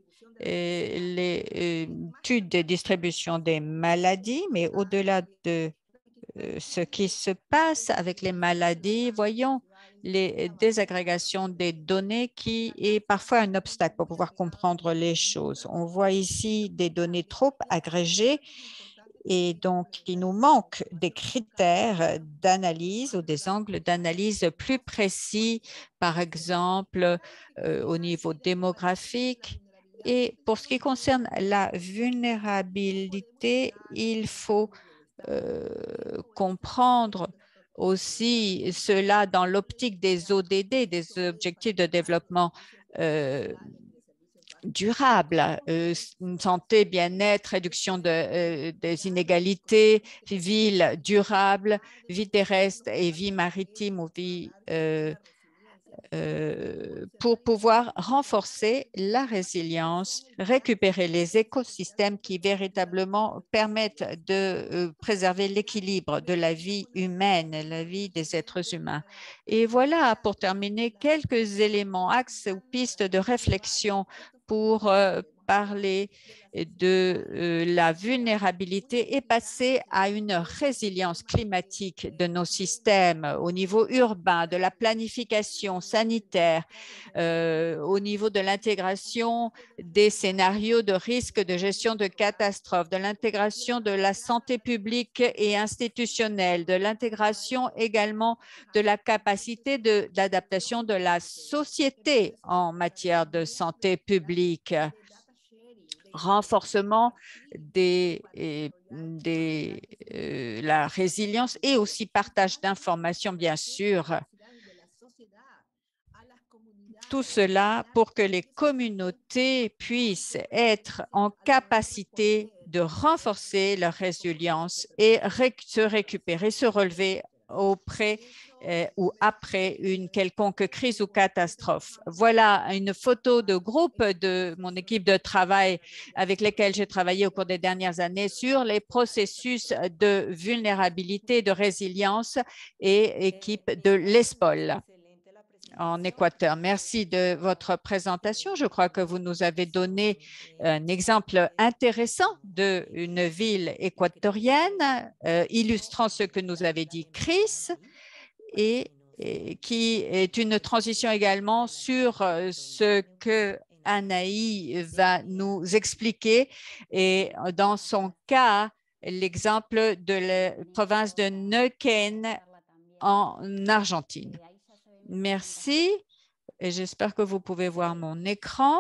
l'étude des distributions des maladies, mais au-delà de ce qui se passe avec les maladies, voyons les désagrégations des données qui est parfois un obstacle pour pouvoir comprendre les choses. On voit ici des données trop agrégées et donc il nous manque des critères d'analyse ou des angles d'analyse plus précis, par exemple euh, au niveau démographique. Et pour ce qui concerne la vulnérabilité, il faut Euh, comprendre aussi cela dans l'optique des O D D, des objectifs de développement euh, durable, euh, santé, bien-être, réduction de, euh, des inégalités, ville durable, vie terrestre et vie maritime ou vie euh, Euh, pour pouvoir renforcer la résilience, récupérer les écosystèmes qui véritablement permettent de euh, préserver l'équilibre de la vie humaine, la vie des êtres humains. Et voilà, pour terminer, quelques éléments, axes ou pistes de réflexion pour euh, parler de euh, la vulnérabilité et passer à une résilience climatique de nos systèmes au niveau urbain, de la planification sanitaire, euh, au niveau de l'intégration des scénarios de risque de gestion de catastrophes, de l'intégration de la santé publique et institutionnelle, de l'intégration également de la capacité d'adaptation de, de la société en matière de santé publique, renforcement des, des, euh, la résilience et aussi partage d'informations, bien sûr. Tout cela pour que les communautés puissent être en capacité de renforcer leur résilience et ré- se récupérer, se relever auprès euh, ou après une quelconque crise ou catastrophe. Voilà une photo de groupe de mon équipe de travail avec lesquels j'ai travaillé au cours des dernières années sur les processus de vulnérabilité et de résilience et équipe de l'ESPOL en Équateur. Merci de votre présentation. Je crois que vous nous avez donné un exemple intéressant d'une ville équatorienne, euh, illustrant ce que nous avait dit Chris, et, et qui est une transition également sur ce que Anaï va nous expliquer. Et dans son cas, l'exemple de la province de Neuquén en Argentine. Merci. Et j'espère que vous pouvez voir mon écran.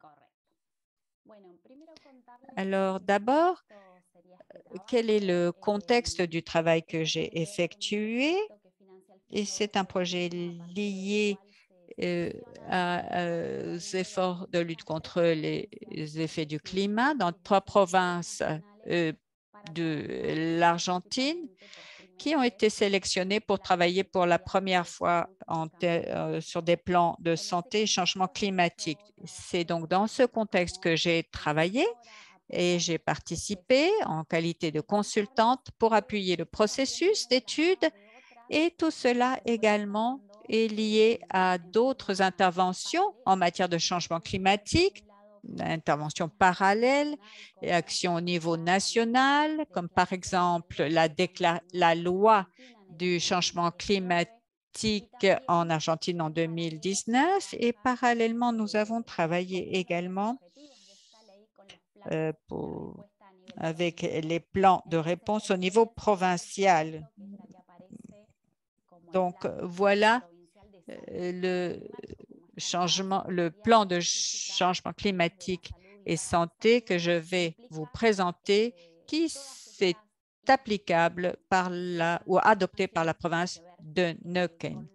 Alors, d'abord, quel est le contexte du travail que j'ai effectué? Et c'est un projet lié euh, à, euh, aux efforts de lutte contre les effets du climat dans trois provinces euh, de l'Argentine qui ont été sélectionnés pour travailler pour la première fois en euh, sur des plans de santé et changement climatique. C'est donc dans ce contexte que j'ai travaillé et j'ai participé en qualité de consultante pour appuyer le processus d'étude et tout cela également est lié à d'autres interventions en matière de changement climatique, interventions parallèles et actions au niveau national, comme par exemple la, la loi du changement climatique en Argentine en deux mille dix-neuf. Et parallèlement, nous avons travaillé également euh, pour, avec les plans de réponse au niveau provincial. Donc, voilà le changement, le plan de changement climatique et santé que je vais vous présenter qui est applicable par la, ou adopté par la province de Neuquén.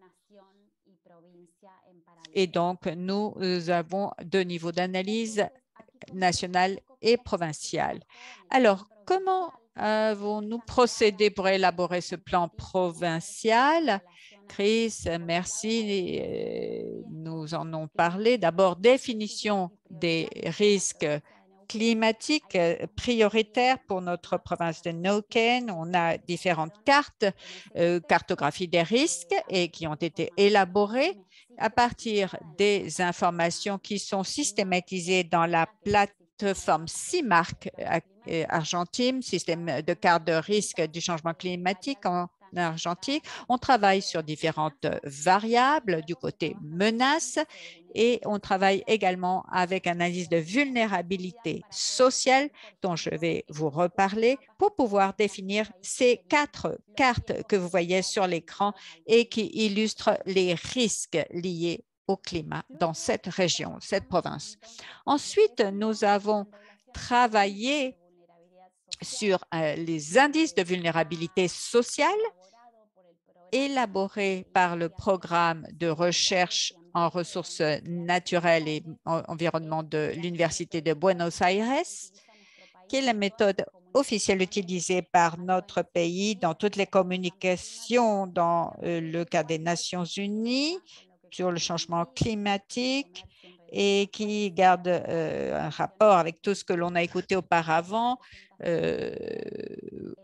Et donc, nous avons deux niveaux d'analyse, national et provincial. Alors, comment avons-nous procédé pour élaborer ce plan provincial? Chris, merci. Nous en avons parlé. D'abord, définition des risques climatiques prioritaires pour notre province de Neuquén. On a différentes cartes, euh, cartographie des risques et qui ont été élaborées à partir des informations qui sont systématisées dans la plateforme CIMARC Argentine, système de carte de risque du changement climatique en Argentine. On travaille sur différentes variables du côté menaces et on travaille également avec une analyse de vulnérabilité sociale dont je vais vous reparler pour pouvoir définir ces quatre cartes que vous voyez sur l'écran et qui illustrent les risques liés au climat dans cette région, cette province. Ensuite, nous avons travaillé sur euh, les indices de vulnérabilité sociale élaborés par le programme de recherche en ressources naturelles et environnement de l'Université de Buenos Aires, qui est la méthode officielle utilisée par notre pays dans toutes les communications dans euh, le cadre des Nations unies sur le changement climatique et qui garde euh, un rapport avec tout ce que l'on a écouté auparavant, euh,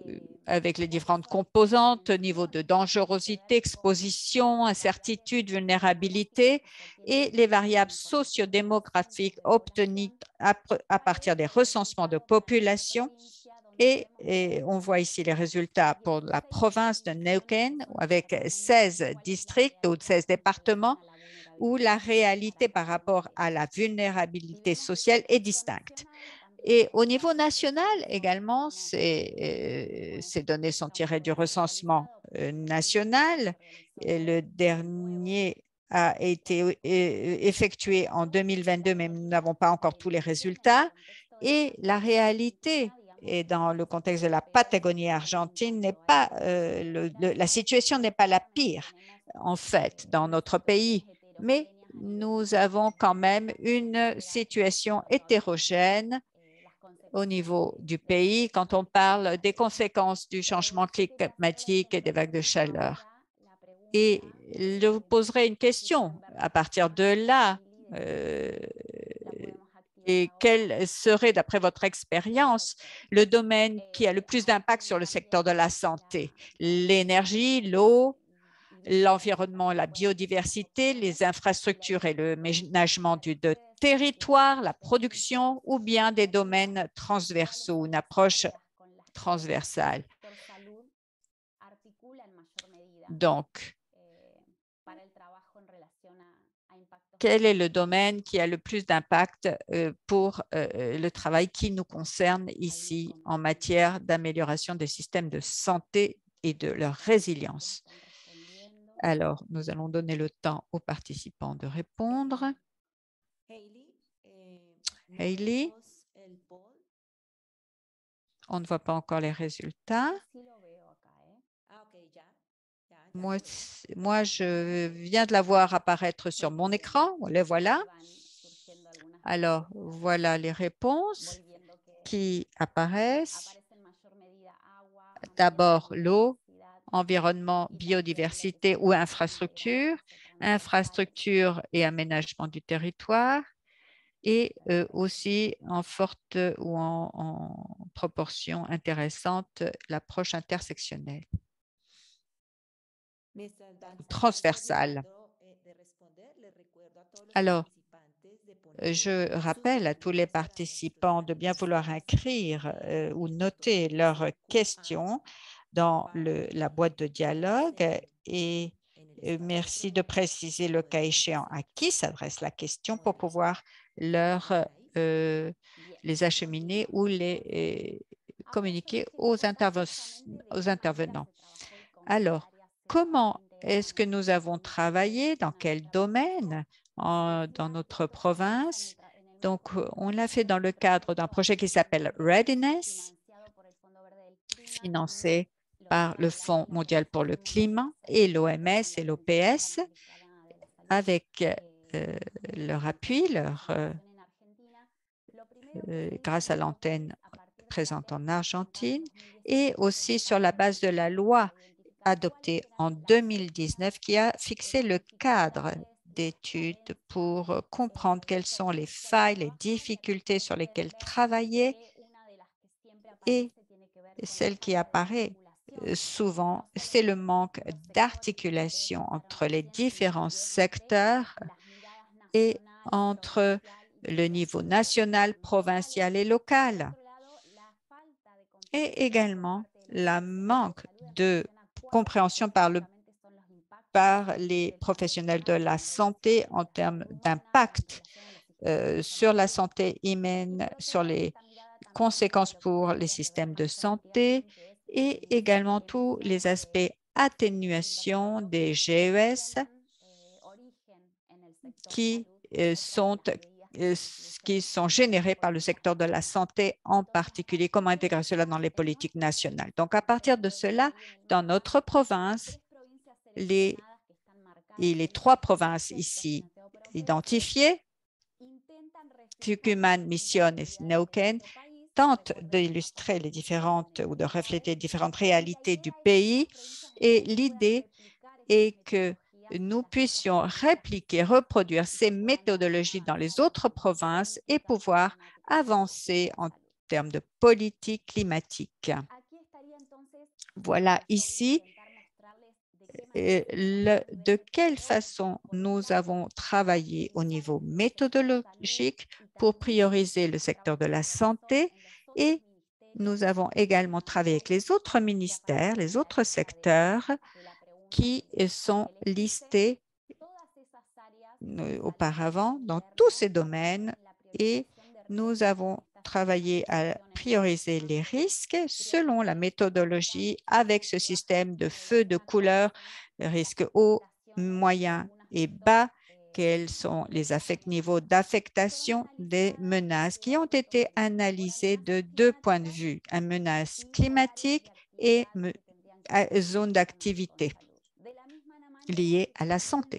avec les différentes composantes, niveau de dangerosité, exposition, incertitude, vulnérabilité et les variables sociodémographiques obtenues à, à partir des recensements de population. Et, et on voit ici les résultats pour la province de Neuquén avec seize districts ou seize départements où la réalité par rapport à la vulnérabilité sociale est distincte. Et au niveau national également, ces, ces données sont tirées du recensement national. Et le dernier a été effectué en deux mille vingt-deux, mais nous n'avons pas encore tous les résultats. Et la réalité, et dans le contexte de la Patagonie argentine, n'est pas, euh, le, le, la situation n'est pas la pire, en fait, dans notre pays. Mais nous avons quand même une situation hétérogène au niveau du pays quand on parle des conséquences du changement climatique et des vagues de chaleur. Et je vous poserai une question à partir de là. Euh, et quel serait, d'après votre expérience, le domaine qui a le plus d'impact sur le secteur de la santé? L'énergie, l'eau, l'environnement, la biodiversité, les infrastructures et le ménagement du de territoire, la production ou bien des domaines transversaux, une approche transversale. Donc, quel est le domaine qui a le plus d'impact pour le travail qui nous concerne ici en matière d'amélioration des systèmes de santé et de leur résilience? Alors, nous allons donner le temps aux participants de répondre. Hailey, on ne voit pas encore les résultats. Moi, moi, je viens de la voir apparaître sur mon écran. Les voilà. Alors, voilà les réponses qui apparaissent. D'abord, l'eau, environnement, biodiversité ou infrastructure, infrastructure et aménagement du territoire, et euh, aussi en forte ou en, en proportion intéressante l'approche intersectionnelle, transversale. Alors, je rappelle à tous les participants de bien vouloir écrire euh, ou noter leurs questions dans le, la boîte de dialogue et euh, merci de préciser le cas échéant à qui s'adresse la question pour pouvoir leur euh, les acheminer ou les euh, communiquer aux, aux intervenants. Alors, comment est-ce que nous avons travaillé? Dans quel domaine en, dans notre province? Donc, on l'a fait dans le cadre d'un projet qui s'appelle Readiness, financé par le Fonds mondial pour le climat et l'O M S et l'O P S, avec euh, leur appui, leur, euh, euh, grâce à l'antenne présente en Argentine, et aussi sur la base de la loi adoptée en deux mille dix-neuf qui a fixé le cadre d'études pour comprendre quelles sont les failles, les difficultés sur lesquelles travailler. Et celle qui apparaît souvent, c'est le manque d'articulation entre les différents secteurs et entre le niveau national, provincial et local. Et également, le manque de compréhension par, le, par les professionnels de la santé en termes d'impact euh, sur la santé humaine, sur les conséquences pour les systèmes de santé et également tous les aspects atténuation des G E S qui euh, sont qui sont générés par le secteur de la santé en particulier, comment intégrer cela dans les politiques nationales. Donc, à partir de cela, dans notre province, les, et les trois provinces ici identifiées, Tucumán, Misiones et Neuquén, tentent d'illustrer les différentes ou de refléter les différentes réalités du pays. Et l'idée est que nous puissions répliquer, reproduire ces méthodologies dans les autres provinces et pouvoir avancer en termes de politique climatique. Voilà ici et le, de quelle façon nous avons travaillé au niveau méthodologique pour prioriser le secteur de la santé, et nous avons également travaillé avec les autres ministères, les autres secteurs qui sont listés auparavant dans tous ces domaines, et nous avons travaillé à prioriser les risques selon la méthodologie avec ce système de feux de couleur, risques hauts, moyens et bas, quels sont les niveaux d'affectation des menaces qui ont été analysés de deux points de vue, une menace climatique et zone d'activité liée à la santé.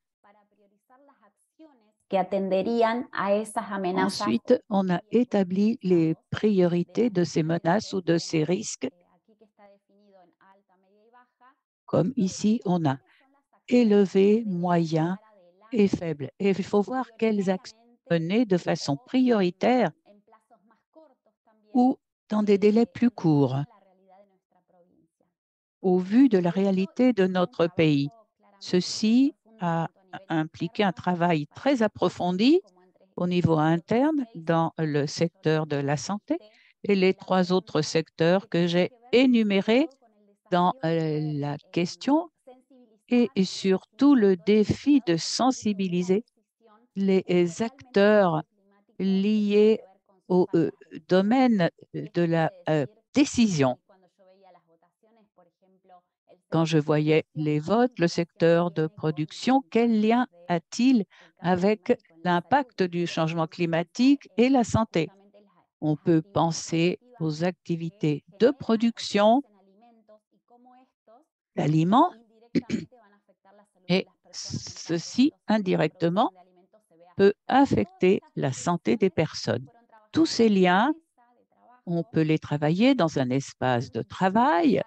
Ensuite, on a établi les priorités de ces menaces ou de ces risques. Comme ici, on a élevé, moyen et faible. Et il faut voir quelles actions menées de façon prioritaire ou dans des délais plus courts, au vu de la réalité de notre pays. Ceci a impliqué un travail très approfondi au niveau interne dans le secteur de la santé et les trois autres secteurs que j'ai énumérés dans la question, et surtout le défi de sensibiliser les acteurs liés au euh, domaine de la euh, décision. Quand je voyais les votes, le secteur de production, quel lien a-t-il avec l'impact du changement climatique et la santé? On peut penser aux activités de production d'aliments et ceci, indirectement, peut affecter la santé des personnes. Tous ces liens, on peut les travailler dans un espace de travail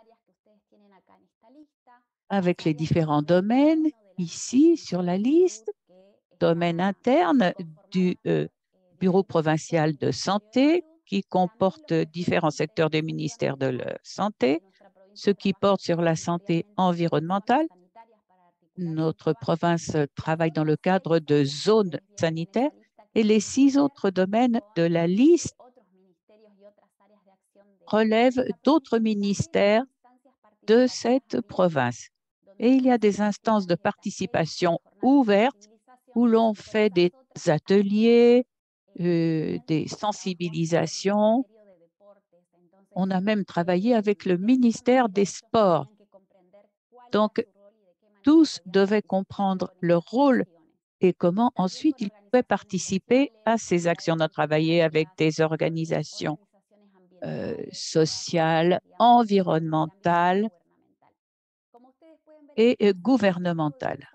avec les différents domaines, ici sur la liste, domaine interne du euh, Bureau provincial de santé qui comporte différents secteurs des ministères de la santé, ce qui porte sur la santé environnementale. Notre province travaille dans le cadre de zones sanitaires et les six autres domaines de la liste relèvent d'autres ministères de cette province. Et il y a des instances de participation ouvertes où l'on fait des ateliers, euh, des sensibilisations. On a même travaillé avec le ministère des Sports. Donc, tous devaient comprendre leur rôle et comment ensuite ils pouvaient participer à ces actions. On a travaillé avec des organisations euh, sociales, environnementales et euh, gouvernementales.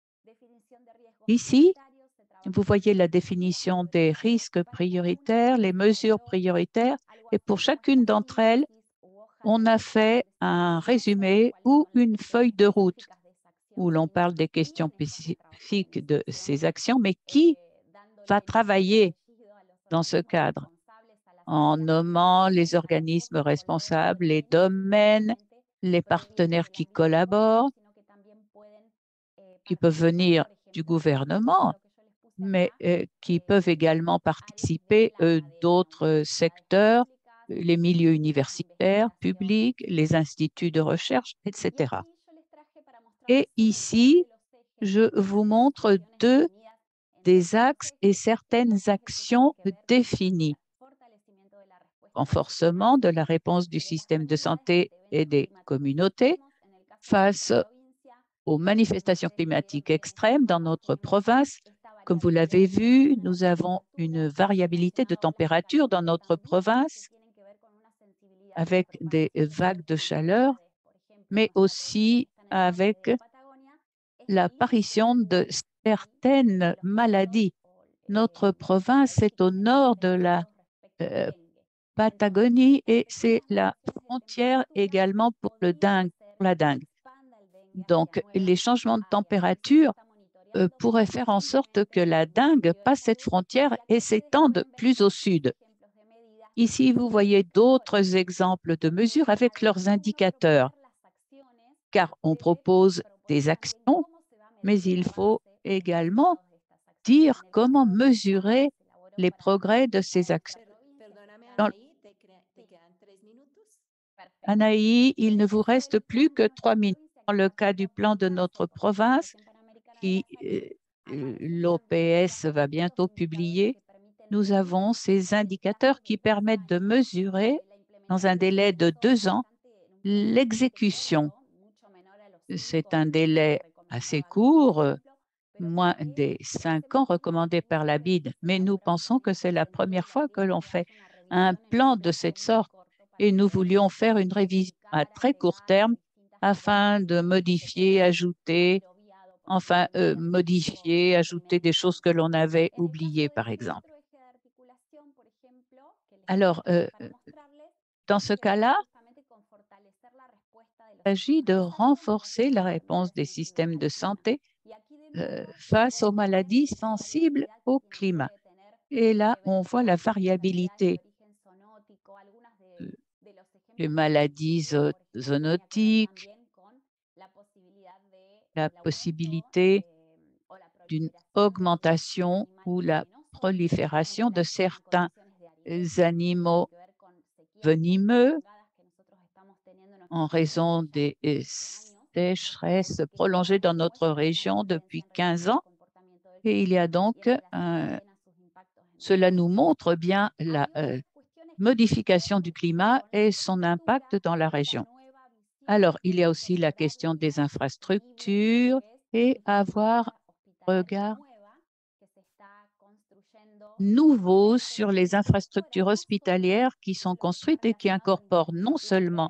Ici, vous voyez la définition des risques prioritaires, les mesures prioritaires, et pour chacune d'entre elles, on a fait un résumé ou une feuille de route où l'on parle des questions spécifiques de ces actions, mais qui va travailler dans ce cadre en nommant les organismes responsables, les domaines, les partenaires qui collaborent, qui peuvent venir du gouvernement, mais euh, qui peuvent également participer euh, d'autres secteurs, les milieux universitaires, publics, les instituts de recherche, et cetera. Et ici, je vous montre deux des axes et certaines actions définies. Renforcement de la réponse du système de santé et des communautés face aux manifestations climatiques extrêmes dans notre province. Comme vous l'avez vu, nous avons une variabilité de température dans notre province avec des vagues de chaleur, mais aussi avec l'apparition de certaines maladies. Notre province est au nord de la euh, Patagonie et c'est la frontière également pour le dengue, pour la dengue. Donc, les changements de température euh, pourraient faire en sorte que la dengue passe cette frontière et s'étende plus au sud. Ici, vous voyez d'autres exemples de mesures avec leurs indicateurs, car on propose des actions, mais il faut également dire comment mesurer les progrès de ces actions. Dans Anaï, il ne vous reste plus que trois minutes. Dans le cas du plan de notre province, qui euh, l'O P S va bientôt publier, nous avons ces indicateurs qui permettent de mesurer, dans un délai de deux ans, l'exécution. C'est un délai assez court, moins des cinq ans recommandés par la B I D, mais nous pensons que c'est la première fois que l'on fait un plan de cette sorte et nous voulions faire une révision à très court terme afin de modifier, ajouter, enfin euh, modifier, ajouter des choses que l'on avait oubliées, par exemple. Alors, euh, dans ce cas-là, il s'agit de renforcer la réponse des systèmes de santé euh, face aux maladies sensibles au climat. Et là, on voit la variabilité. Les maladies zoonotiques, la possibilité d'une augmentation ou la prolifération de certains animaux venimeux en raison des sécheresses prolongées dans notre région depuis quinze ans. Et il y a donc, un, cela nous montre bien la euh, modification du climat et son impact dans la région. Alors, il y a aussi la question des infrastructures et avoir un regard nouveau sur les infrastructures hospitalières qui sont construites et qui incorporent non seulement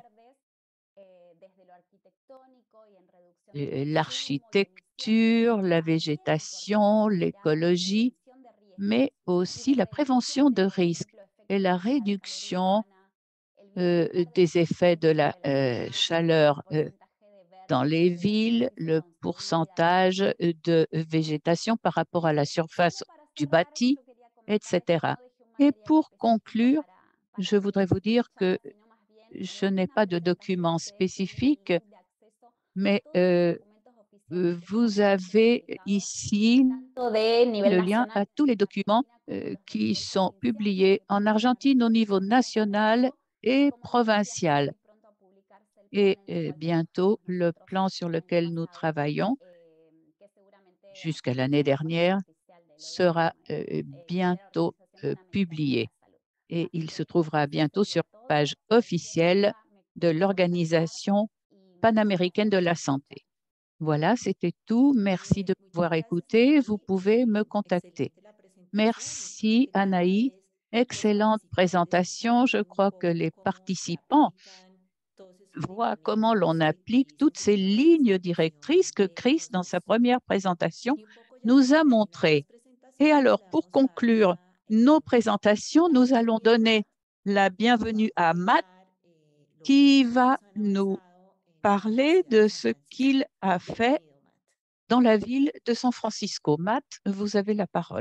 l'architecture, la végétation, l'écologie, mais aussi la prévention de risques et la réduction euh, des effets de la euh, chaleur euh, dans les villes, le pourcentage de végétation par rapport à la surface du bâti, et cetera. Et pour conclure, je voudrais vous dire que je n'ai pas de document spécifique, mais euh, vous avez ici le lien à tous les documents euh, qui sont publiés en Argentine au niveau national et provincial. Et euh, bientôt, le plan sur lequel nous travaillons, jusqu'à l'année dernière, sera euh, bientôt euh, publié. Et il se trouvera bientôt sur la page officielle de l'Organisation panaméricaine de la santé. Voilà, c'était tout. Merci de m'avoir écouté. Vous pouvez me contacter. Merci, Anaï. Excellente présentation. Je crois que les participants voient comment l'on applique toutes ces lignes directrices que Chris, dans sa première présentation, nous a montrées. Et alors, pour conclure nos présentations, nous allons donner la bienvenue à Matt qui va nous parler de ce qu'il a fait dans la ville de San Francisco. Matt, vous avez la parole.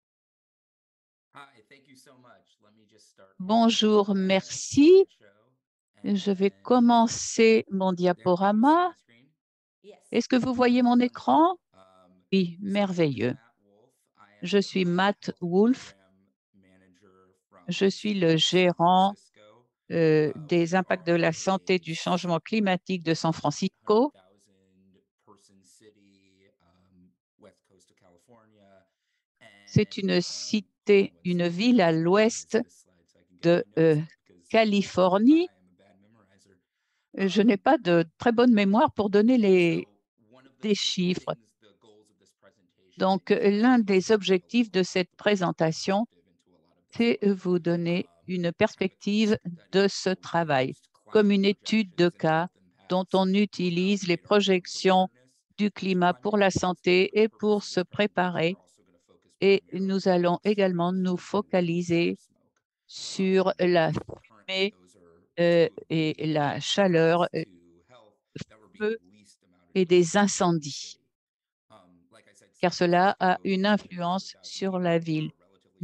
Bonjour, merci. Je vais commencer mon diaporama. Est-ce que vous voyez mon écran? Oui, merveilleux. Je suis Matt Wolf. Je suis le gérant euh, des impacts de la santé du changement climatique de San Francisco. C'est une cité, une ville à l'ouest de euh, Californie. Je n'ai pas de très bonne mémoire pour donner les, des chiffres. Donc, l'un des objectifs de cette présentation, c'est vous donner une perspective de ce travail, comme une étude de cas dont on utilise les projections du climat pour la santé et pour se préparer. Et nous allons également nous focaliser sur la fumée euh, et la chaleur, euh, feu et des incendies, car cela a une influence sur la ville.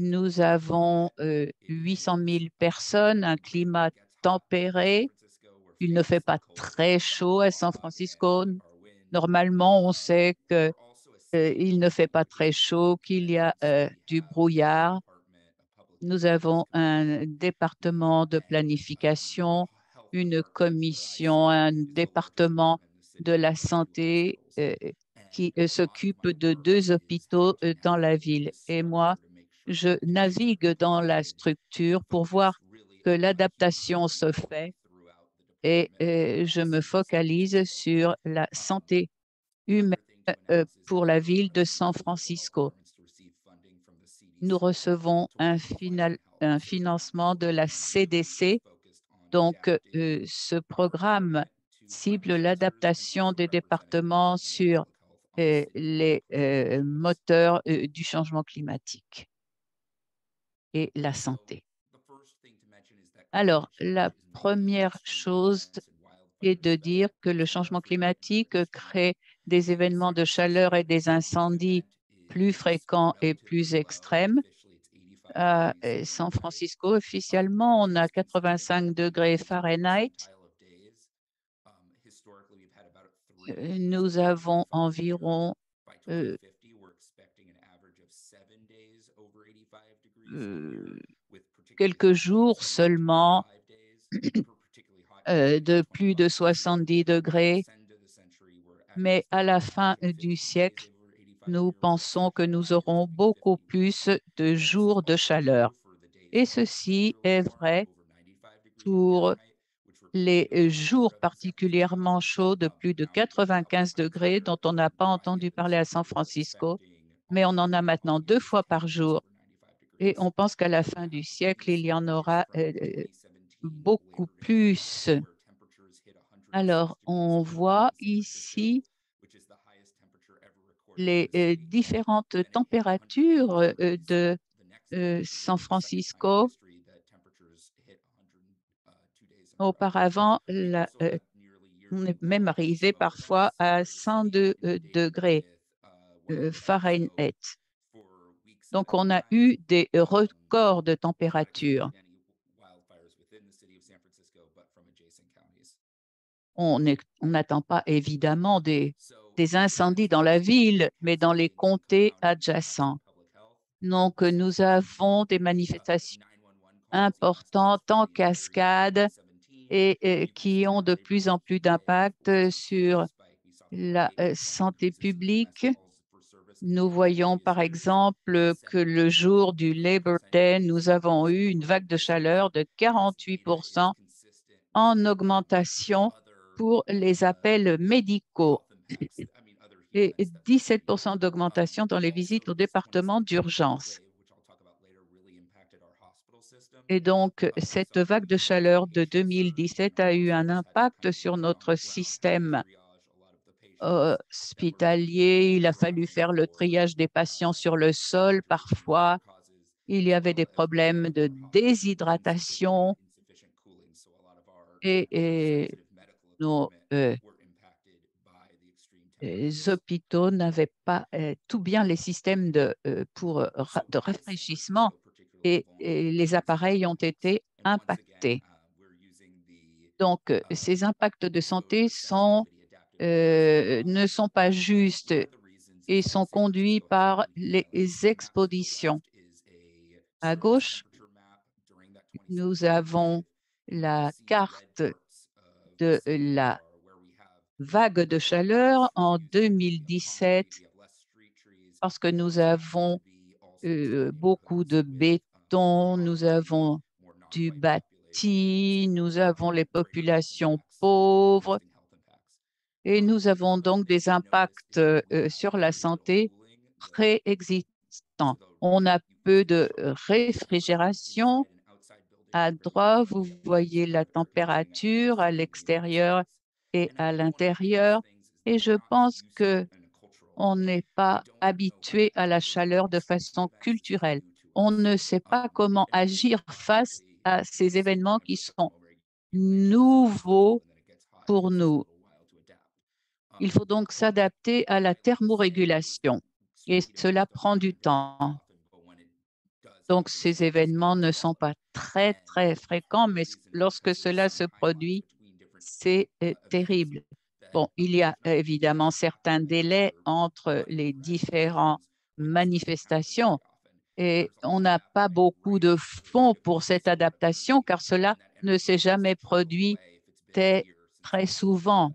nous avons euh, huit cent mille personnes, un climat tempéré. Il ne fait pas très chaud à San Francisco. Normalement, on sait que euh, il ne fait pas très chaud, qu'il y a euh, du brouillard. Nous avons un département de planification, une commission, un département de la santé euh, qui euh, s'occupe de deux hôpitaux euh, dans la ville. Et moi, je navigue dans la structure pour voir que l'adaptation se fait et euh, je me focalise sur la santé humaine euh, pour la ville de San Francisco. Nous recevons un, final, un financement de la C D C. Donc, euh, ce programme cible l'adaptation des départements sur euh, les euh, moteurs euh, du changement climatique et la santé. Alors, la première chose est de dire que le changement climatique crée des événements de chaleur et des incendies plus fréquents et plus extrêmes. À San Francisco, officiellement, on a quatre-vingt-cinq degrés Fahrenheit. Nous avons environ euh, euh, quelques jours seulement euh, de plus de soixante-dix degrés, mais à la fin du siècle, nous pensons que nous aurons beaucoup plus de jours de chaleur. Et ceci est vrai pour les jours particulièrement chauds de plus de quatre-vingt-quinze degrés dont on n'a pas entendu parler à San Francisco, mais on en a maintenant deux fois par jour. Et on pense qu'à la fin du siècle, il y en aura euh, beaucoup plus. Alors, on voit ici les euh, différentes températures euh, de euh, San Francisco. Auparavant, la, euh, on est même arrivé parfois à cent deux euh, degrés euh, Fahrenheit. Donc, on a eu des records de température. On n'attend pas évidemment des, des incendies dans la ville, mais dans les comtés adjacents. Donc, nous avons des manifestations importantes en cascade et, et qui ont de plus en plus d'impact sur la euh, santé publique. Nous voyons par exemple que le jour du Labor Day, nous avons eu une vague de chaleur de quarante-huit pour cent en augmentation pour les appels médicaux et dix-sept pour cent d'augmentation dans les visites au département d'urgence. Et donc, cette vague de chaleur de deux mille dix-sept a eu un impact sur notre système hospitalier. Il a fallu faire le triage des patients sur le sol. Parfois, il y avait des problèmes de déshydratation et, et nos euh, les hôpitaux n'avaient pas euh, tout bien les systèmes de, euh, pour, de rafraîchissement et, et les appareils ont été impactés. Donc, ces impacts de santé sont, euh, ne sont pas justes et sont conduits par les expositions. À gauche, nous avons la carte de la vague de chaleur en deux mille dix-sept parce que nous avons euh, beaucoup de béton, nous avons du bâti, nous avons les populations pauvres et nous avons donc des impacts euh, sur la santé préexistants. On a peu de réfrigération. À droite, vous voyez la température à l'extérieur et à l'intérieur. Et je pense que on n'est pas habitué à la chaleur de façon culturelle. On ne sait pas comment agir face à ces événements qui sont nouveaux pour nous. Il faut donc s'adapter à la thermorégulation et cela prend du temps. Donc, ces événements ne sont pas très, très fréquents, mais lorsque cela se produit, c'est euh, terrible. Bon, il y a euh, évidemment certains délais entre les différentes manifestations et on n'a pas beaucoup de fonds pour cette adaptation car cela ne s'est jamais produit très, très souvent.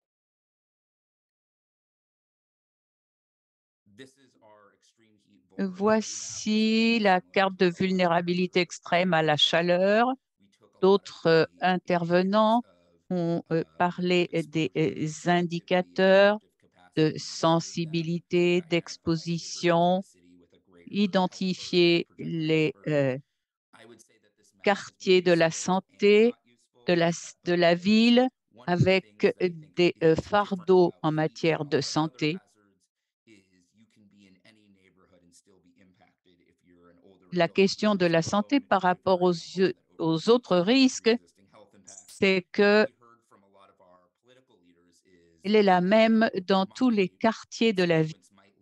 Voici la carte de vulnérabilité extrême à la chaleur. D'autres euh, intervenants ont euh, parlé des euh, indicateurs de sensibilité, d'exposition, identifier les euh, quartiers de la santé de la, de la ville avec des euh, fardeaux en matière de santé. La question de la santé par rapport aux, aux autres risques, c'est que elle est la même dans tous les quartiers de la ville.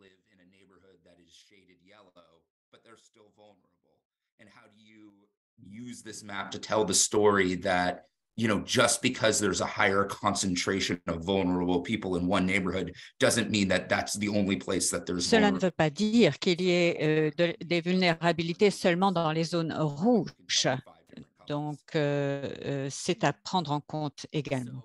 Use this map to tell the story that, you know, just because there's a higher concentration of vulnerable people in one neighborhood doesn't mean that that's the only place that there's Cela ne veut pas dire qu'il y ait euh, de, des vulnérabilités seulement dans les zones rouges. Donc, euh, euh, c'est à prendre en compte également.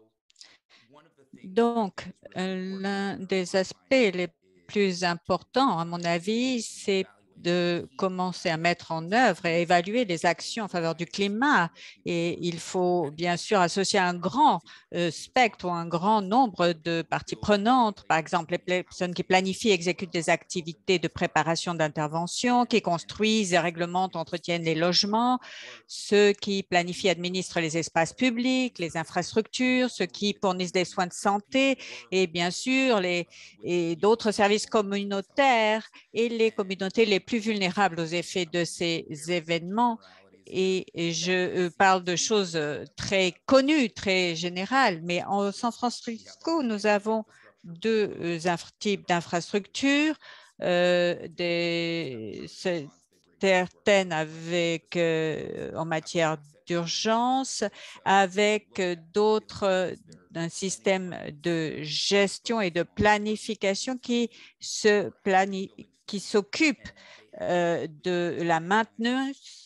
Donc, euh, l'un des aspects les plus importants, à mon avis, c'est de commencer à mettre en œuvre et évaluer les actions en faveur du climat. Et il faut bien sûr associer un grand euh, spectre ou un grand nombre de parties prenantes, par exemple les personnes qui planifient et exécutent des activités de préparation d'intervention, qui construisent et réglementent, entretiennent les logements, ceux qui planifient et administrent les espaces publics, les infrastructures, ceux qui fournissent des soins de santé et bien sûr les, et d'autres services communautaires et les communautés les plus vulnérables aux effets de ces événements. Et je parle de choses très connues, très générales, mais en San Francisco, nous avons deux types d'infrastructures, euh, des, certaines avec, euh, en matière d'urgence, avec d'autres d'un système de gestion et de planification qui se planifie, qui s'occupe euh, de la maintenance.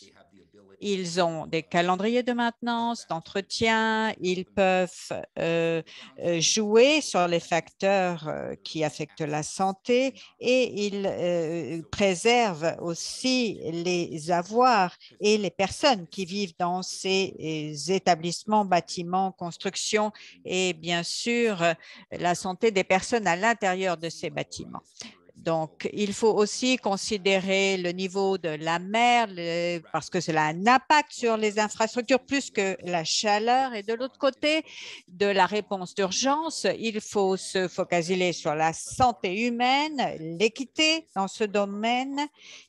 Ils ont des calendriers de maintenance, d'entretien, ils peuvent euh, jouer sur les facteurs euh, qui affectent la santé et ils euh, préservent aussi les avoirs et les personnes qui vivent dans ces établissements, bâtiments, constructions et bien sûr la santé des personnes à l'intérieur de ces bâtiments. Donc, il faut aussi considérer le niveau de la mer le, parce que cela a un impact sur les infrastructures plus que la chaleur. Et de l'autre côté, de la réponse d'urgence, il faut se focaliser sur la santé humaine, l'équité dans ce domaine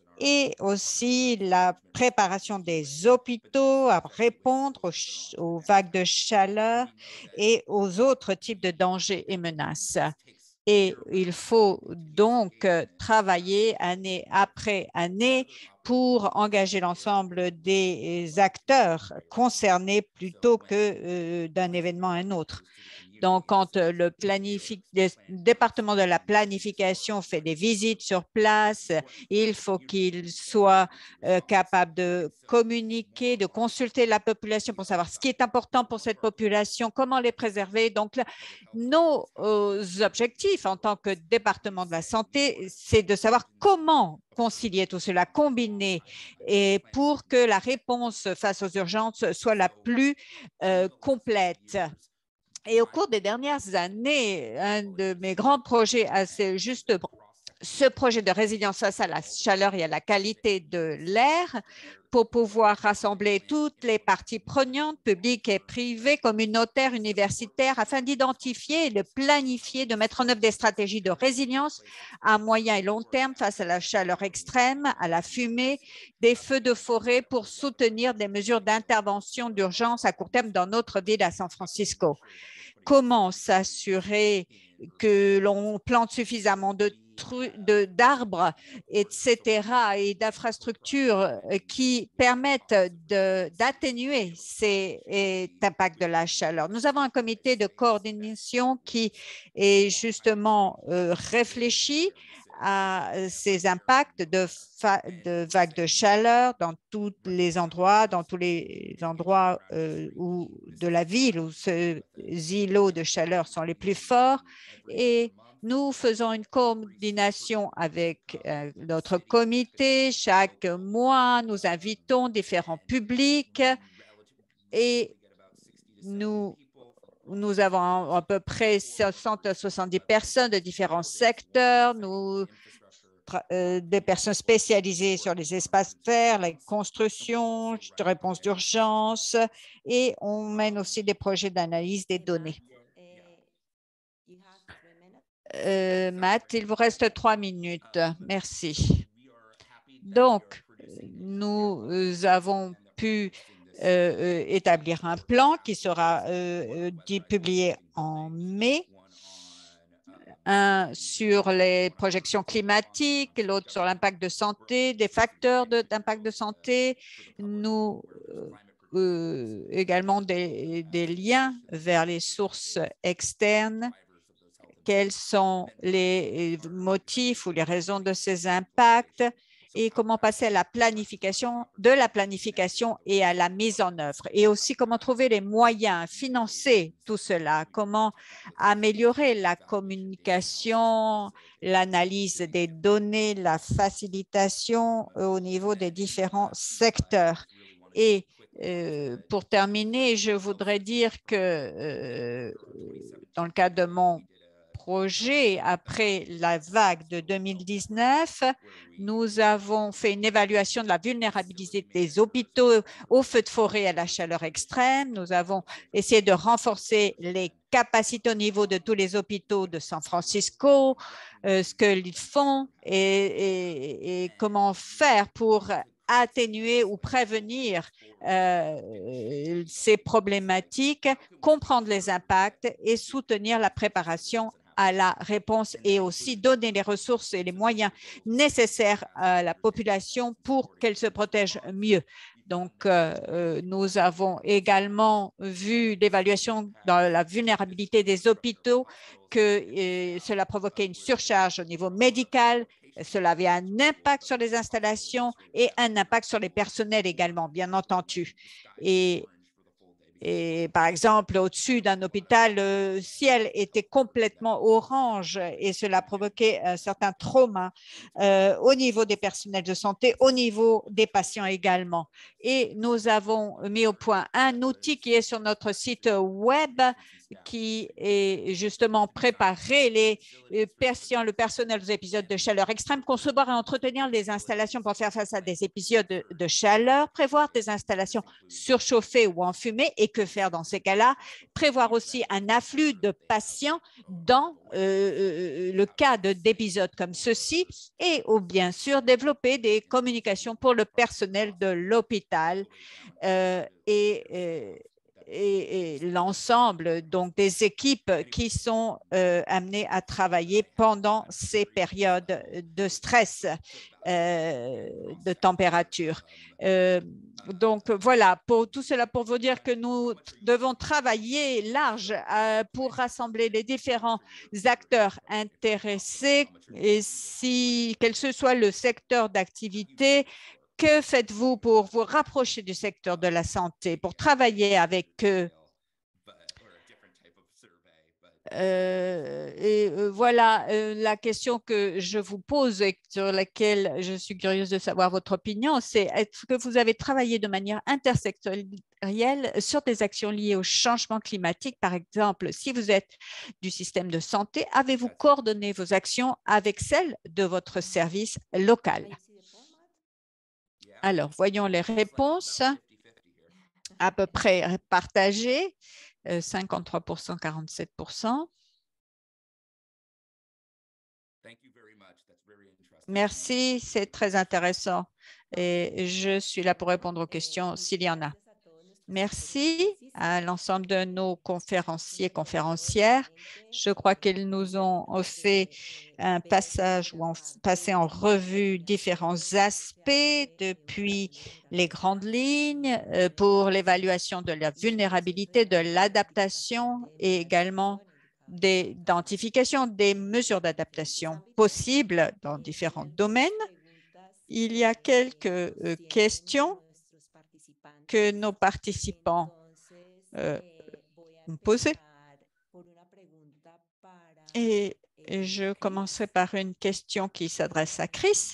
et aussi la préparation des hôpitaux à répondre aux, aux vagues de chaleur et aux autres types de dangers et menaces. Et il faut donc travailler année après année pour engager l'ensemble des acteurs concernés plutôt que euh, d'un événement à un autre. Donc, quand le, le département de la planification fait des visites sur place, il faut qu'il soit euh, capable de communiquer, de consulter la population pour savoir ce qui est important pour cette population, comment les préserver. Donc, là, nos euh, objectifs en tant que département de la santé, c'est de savoir comment concilier tout cela, combiner, et pour que la réponse face aux urgences soit la plus euh, complète. Et au cours des dernières années, un de mes grands projets, c'est justement ce projet de résilience face à la chaleur et à la qualité de l'air pour pouvoir rassembler toutes les parties prenantes, publiques et privées, communautaires, universitaires, afin d'identifier, de planifier, de mettre en œuvre des stratégies de résilience à moyen et long terme face à la chaleur extrême, à la fumée, des feux de forêt pour soutenir des mesures d'intervention d'urgence à court terme dans notre ville à San Francisco. Comment s'assurer que l'on plante suffisamment de d'arbres, et cetera, et d'infrastructures qui permettent d'atténuer cet impact de la chaleur. Nous avons un comité de coordination qui est justement euh, réfléchi à ces impacts de, de vagues de chaleur dans tous les endroits, dans tous les endroits euh, où, de la ville où ces îlots de chaleur sont les plus forts. Et nous faisons une coordination avec euh, notre comité. Chaque mois, nous invitons différents publics et nous, nous avons à peu près soixante à soixante-dix personnes de différents secteurs. Nous, euh, des personnes spécialisées sur les espaces verts, la construction, de réponse d'urgence, et on mène aussi des projets d'analyse des données. Euh, Matt, il vous reste trois minutes. Merci. Donc, nous avons pu euh, établir un plan qui sera euh, publié en mai. Un sur les projections climatiques, l'autre sur l'impact de santé, des facteurs d'impact de, de santé. Nous euh, également des, des liens vers les sources externes. Quels sont les motifs ou les raisons de ces impacts et comment passer à la planification, de la planification et à la mise en œuvre. Et aussi comment trouver les moyens, financer tout cela, comment améliorer la communication, l'analyse des données, la facilitation au niveau des différents secteurs. Et euh, pour terminer, je voudrais dire que euh, dans le cadre de mon projet, après la vague de deux mille dix-neuf, nous avons fait une évaluation de la vulnérabilité des hôpitaux aux feux de forêt et à la chaleur extrême. Nous avons essayé de renforcer les capacités au niveau de tous les hôpitaux de San Francisco, euh, ce qu'ils font et, et, et comment faire pour atténuer ou prévenir euh, ces problématiques, comprendre les impacts et soutenir la préparation à la réponse et aussi donner les ressources et les moyens nécessaires à la population pour qu'elle se protège mieux. Donc, euh, nous avons également vu l'évaluation dans la vulnérabilité des hôpitaux, que euh, cela provoquait une surcharge au niveau médical. Cela avait un impact sur les installations et un impact sur les personnels également, bien entendu. Et Et par exemple, au-dessus d'un hôpital, le ciel était complètement orange et cela provoquait un certain trauma euh, au niveau des personnels de santé, au niveau des patients également. Et nous avons mis au point un outil qui est sur notre site web qui est justement préparer les patients, le personnel aux épisodes de chaleur extrême, concevoir et entretenir les installations pour faire face à des épisodes de, de chaleur, prévoir des installations surchauffées ou enfumées et que faire dans ces cas-là, prévoir aussi un afflux de patients dans euh, le cas d'épisodes comme ceci et ou bien sûr développer des communications pour le personnel de l'hôpital euh, et, euh, et, et l'ensemble donc des équipes qui sont euh, amenées à travailler pendant ces périodes de stress, euh, de température. Euh, donc voilà, pour tout cela pour vous dire que nous devons travailler large euh, pour rassembler les différents acteurs intéressés et si quel que soit le secteur d'activité. Que faites-vous pour vous rapprocher du secteur de la santé, pour travailler avec eux? Euh, et euh, voilà euh, la question que je vous pose et sur laquelle je suis curieuse de savoir votre opinion, c'est est-ce que vous avez travaillé de manière intersectorielle sur des actions liées au changement climatique? Par exemple, si vous êtes du système de santé, avez-vous coordonné vos actions avec celles de votre service local? Alors, voyons les réponses à peu près partagées, cinquante-trois pour cent, quarante-sept pour cent. Merci, c'est très intéressant et je suis là pour répondre aux questions s'il y en a. Merci à l'ensemble de nos conférenciers et conférencières. Je crois qu'ils nous ont fait un passage ou ont passé en revue différents aspects depuis les grandes lignes euh, pour l'évaluation de la vulnérabilité, de l'adaptation et également d'identification des mesures d'adaptation possibles dans différents domaines. Il y a quelques euh, questions que nos participants euh, ont posées. Et je commencerai par une question qui s'adresse à Chris.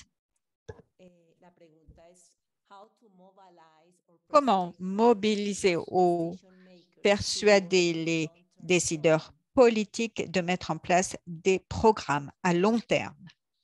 Comment mobiliser ou persuader les décideurs politiques de mettre en place des programmes à long terme?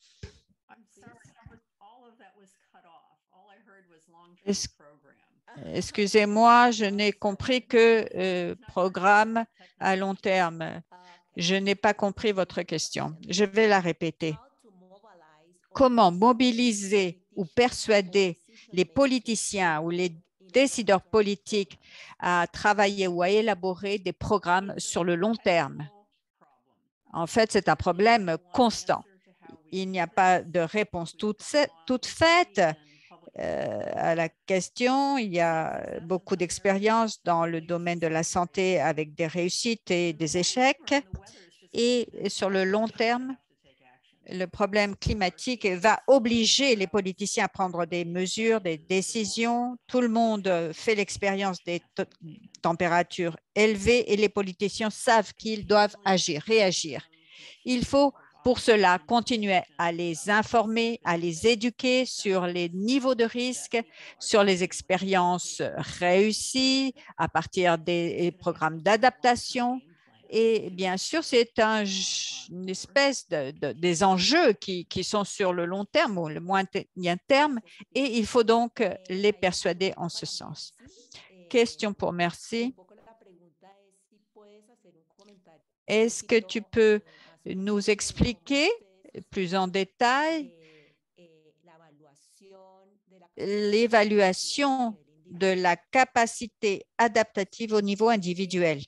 Excusez-moi, je n'ai compris que euh, programme à long terme. Je n'ai pas compris votre question. Je vais la répéter. Comment mobiliser ou persuader les politiciens ou les décideurs politiques à travailler ou à élaborer des programmes sur le long terme? En fait, c'est un problème constant. Il n'y a pas de réponse toute, toute faite euh, à la question. Il y a beaucoup d'expérience dans le domaine de la santé avec des réussites et des échecs. Et sur le long terme, le problème climatique va obliger les politiciens à prendre des mesures, des décisions. Tout le monde fait l'expérience des températures élevées et les politiciens savent qu'ils doivent agir, réagir. Il faut pour cela continuer à les informer, à les éduquer sur les niveaux de risque, sur les expériences réussies à partir des programmes d'adaptation. Et bien sûr, c'est un, une espèce de, de, des enjeux qui, qui sont sur le long terme ou le moyen terme, et il faut donc les persuader en ce sens. Question pour Merci. Est-ce que tu peux nous expliquer plus en détail l'évaluation de la capacité adaptative au niveau individuel?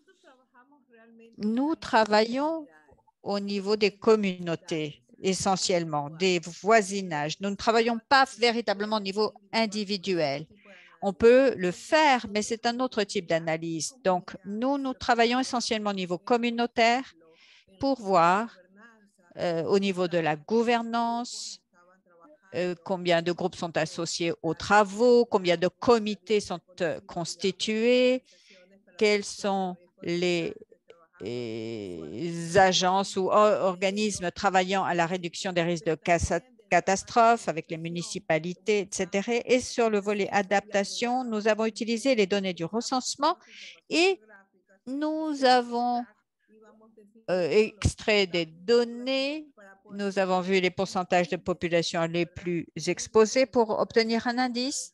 Nous travaillons au niveau des communautés, essentiellement, des voisinages. Nous ne travaillons pas véritablement au niveau individuel. On peut le faire, mais c'est un autre type d'analyse. Donc, nous, nous travaillons essentiellement au niveau communautaire pour voir euh, au niveau de la gouvernance, euh, combien de groupes sont associés aux travaux, combien de comités sont euh, constitués, quels sont les les agences ou organismes travaillant à la réduction des risques de catastrophes avec les municipalités, et cetera. Et sur le volet adaptation, nous avons utilisé les données du recensement et nous avons euh, extrait des données. Nous avons vu les pourcentages de population les plus exposés pour obtenir un indice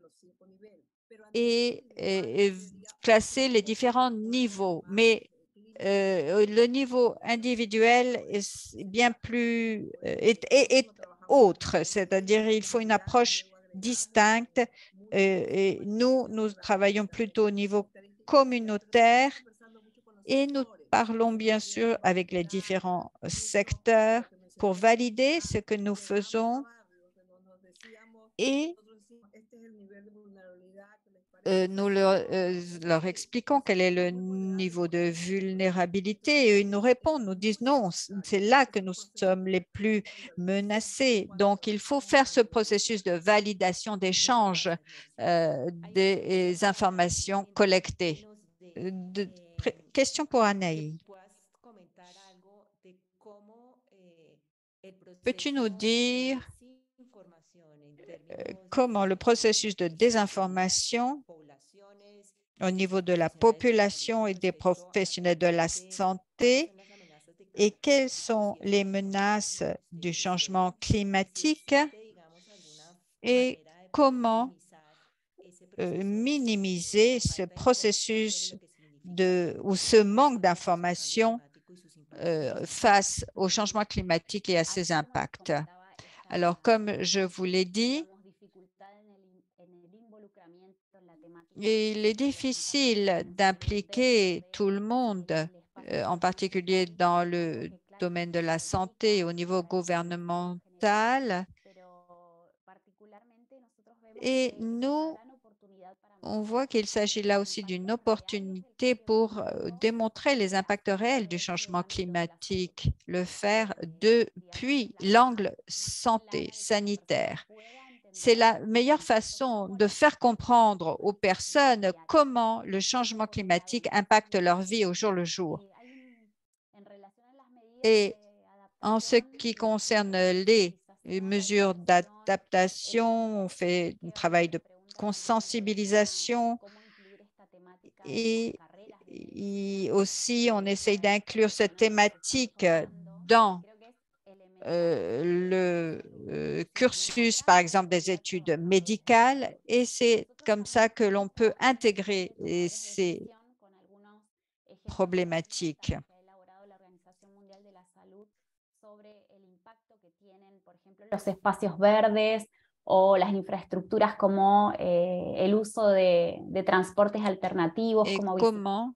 et, et, et classer les différents niveaux. Mais Euh, le niveau individuel est bien plus euh, est, est, est autre, c'est-à-dire il faut une approche distincte. Euh, et nous, nous travaillons plutôt au niveau communautaire et nous parlons bien sûr avec les différents secteurs pour valider ce que nous faisons et Euh, nous leur, euh, leur expliquons quel est le niveau de vulnérabilité et ils nous répondent, nous disent non, c'est là que nous sommes les plus menacés. Donc, il faut faire ce processus de validation, d'échange euh, des informations collectées. De, question pour Anaï. Peux-tu nous dire comment le processus de désinformation au niveau de la population et des professionnels de la santé et quelles sont les menaces du changement climatique et comment euh, minimiser ce processus de, ou ce manque d'information euh, face au changement climatique et à ses impacts. Alors, comme je vous l'ai dit, Et il est difficile d'impliquer tout le monde, euh, en particulier dans le domaine de la santé au niveau gouvernemental. Et nous, on voit qu'il s'agit là aussi d'une opportunité pour euh, démontrer les impacts réels du changement climatique, le faire depuis l'angle santé, sanitaire. C'est la meilleure façon de faire comprendre aux personnes comment le changement climatique impacte leur vie au jour le jour. Et en ce qui concerne les mesures d'adaptation, on fait un travail de sensibilisation et, et aussi on essaye d'inclure cette thématique dans euh, le euh, cursus, par exemple, des études médicales, et c'est comme ça que l'on peut intégrer ces problématiques. Los espacios verdes o las infraestructuras como eh, el uso de, de transportes alternativos. Et como comment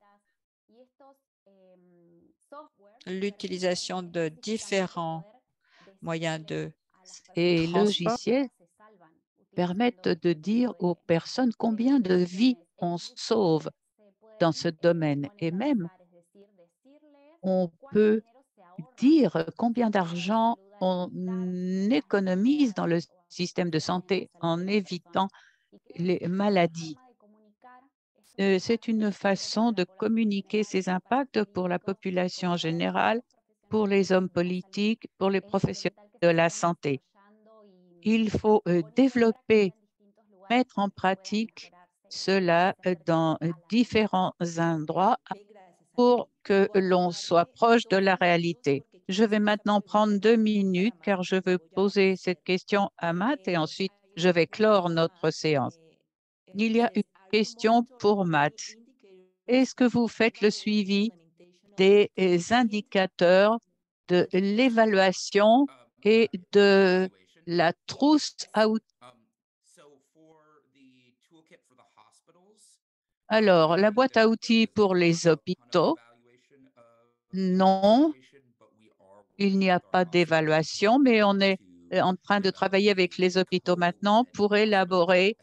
l'utilisation de différents moyens de Et transport logiciels permettent de dire aux personnes combien de vies on sauve dans ce domaine. Et même, on peut dire combien d'argent on économise dans le système de santé en évitant les maladies. Euh, C'est une façon de communiquer ces impacts pour la population générale, pour les hommes politiques, pour les professionnels de la santé. Il faut euh, développer, mettre en pratique cela euh, dans euh, différents endroits pour que l'on soit proche de la réalité. Je vais maintenant prendre deux minutes car je veux poser cette question à Matt et ensuite je vais clore notre séance. Il y a une question pour Matt. Est-ce que vous faites le suivi des indicateurs de l'évaluation et de la trousse à outils? Alors, la boîte à outils pour les hôpitaux, non, il n'y a pas d'évaluation, mais on est en train de travailler avec les hôpitaux maintenant pour élaborer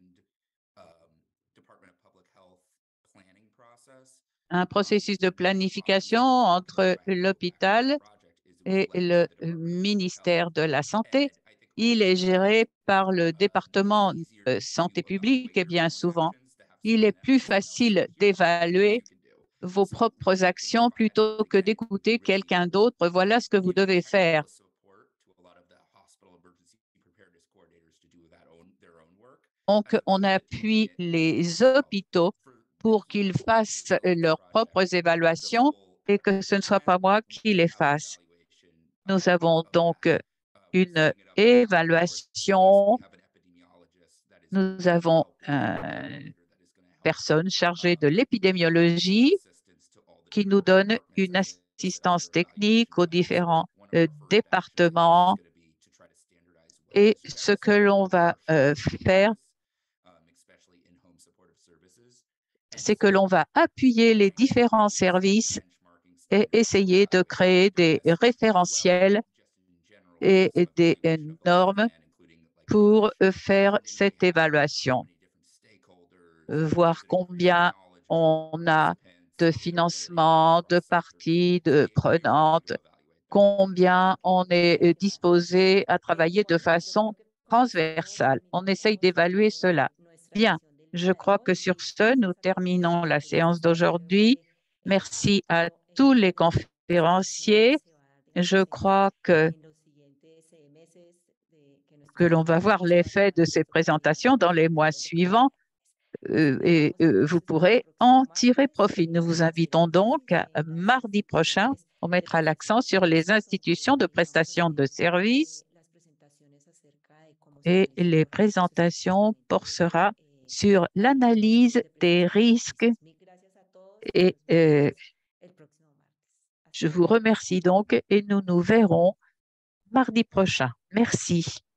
un processus de planification entre l'hôpital et le ministère de la Santé. Il est géré par le département de santé publique et bien souvent, il est plus facile d'évaluer vos propres actions plutôt que d'écouter quelqu'un d'autre. Voilà ce que vous devez faire. Donc, on appuie les hôpitaux pour qu'ils fassent leurs propres évaluations et que ce ne soit pas moi qui les fasse. Nous avons donc une évaluation. Nous avons une personne chargée de l'épidémiologie qui nous donne une assistance technique aux différents euh, départements. Et ce que l'on va euh, faire, c'est que l'on va appuyer les différents services et essayer de créer des référentiels et des normes pour faire cette évaluation, voir combien on a de financement, de parties de prenantes, combien on est disposé à travailler de façon transversale. On essaye d'évaluer cela. Bien, je crois que sur ce, nous terminons la séance d'aujourd'hui. Merci à tous les conférenciers. Je crois que, que l'on va voir l'effet de ces présentations dans les mois suivants euh, et euh, vous pourrez en tirer profit. Nous vous invitons donc à mardi prochain. On mettra l'accent sur les institutions de prestation de services et les présentations portera sur l'analyse des risques. Et euh, je vous remercie donc et nous nous verrons mardi prochain. Merci.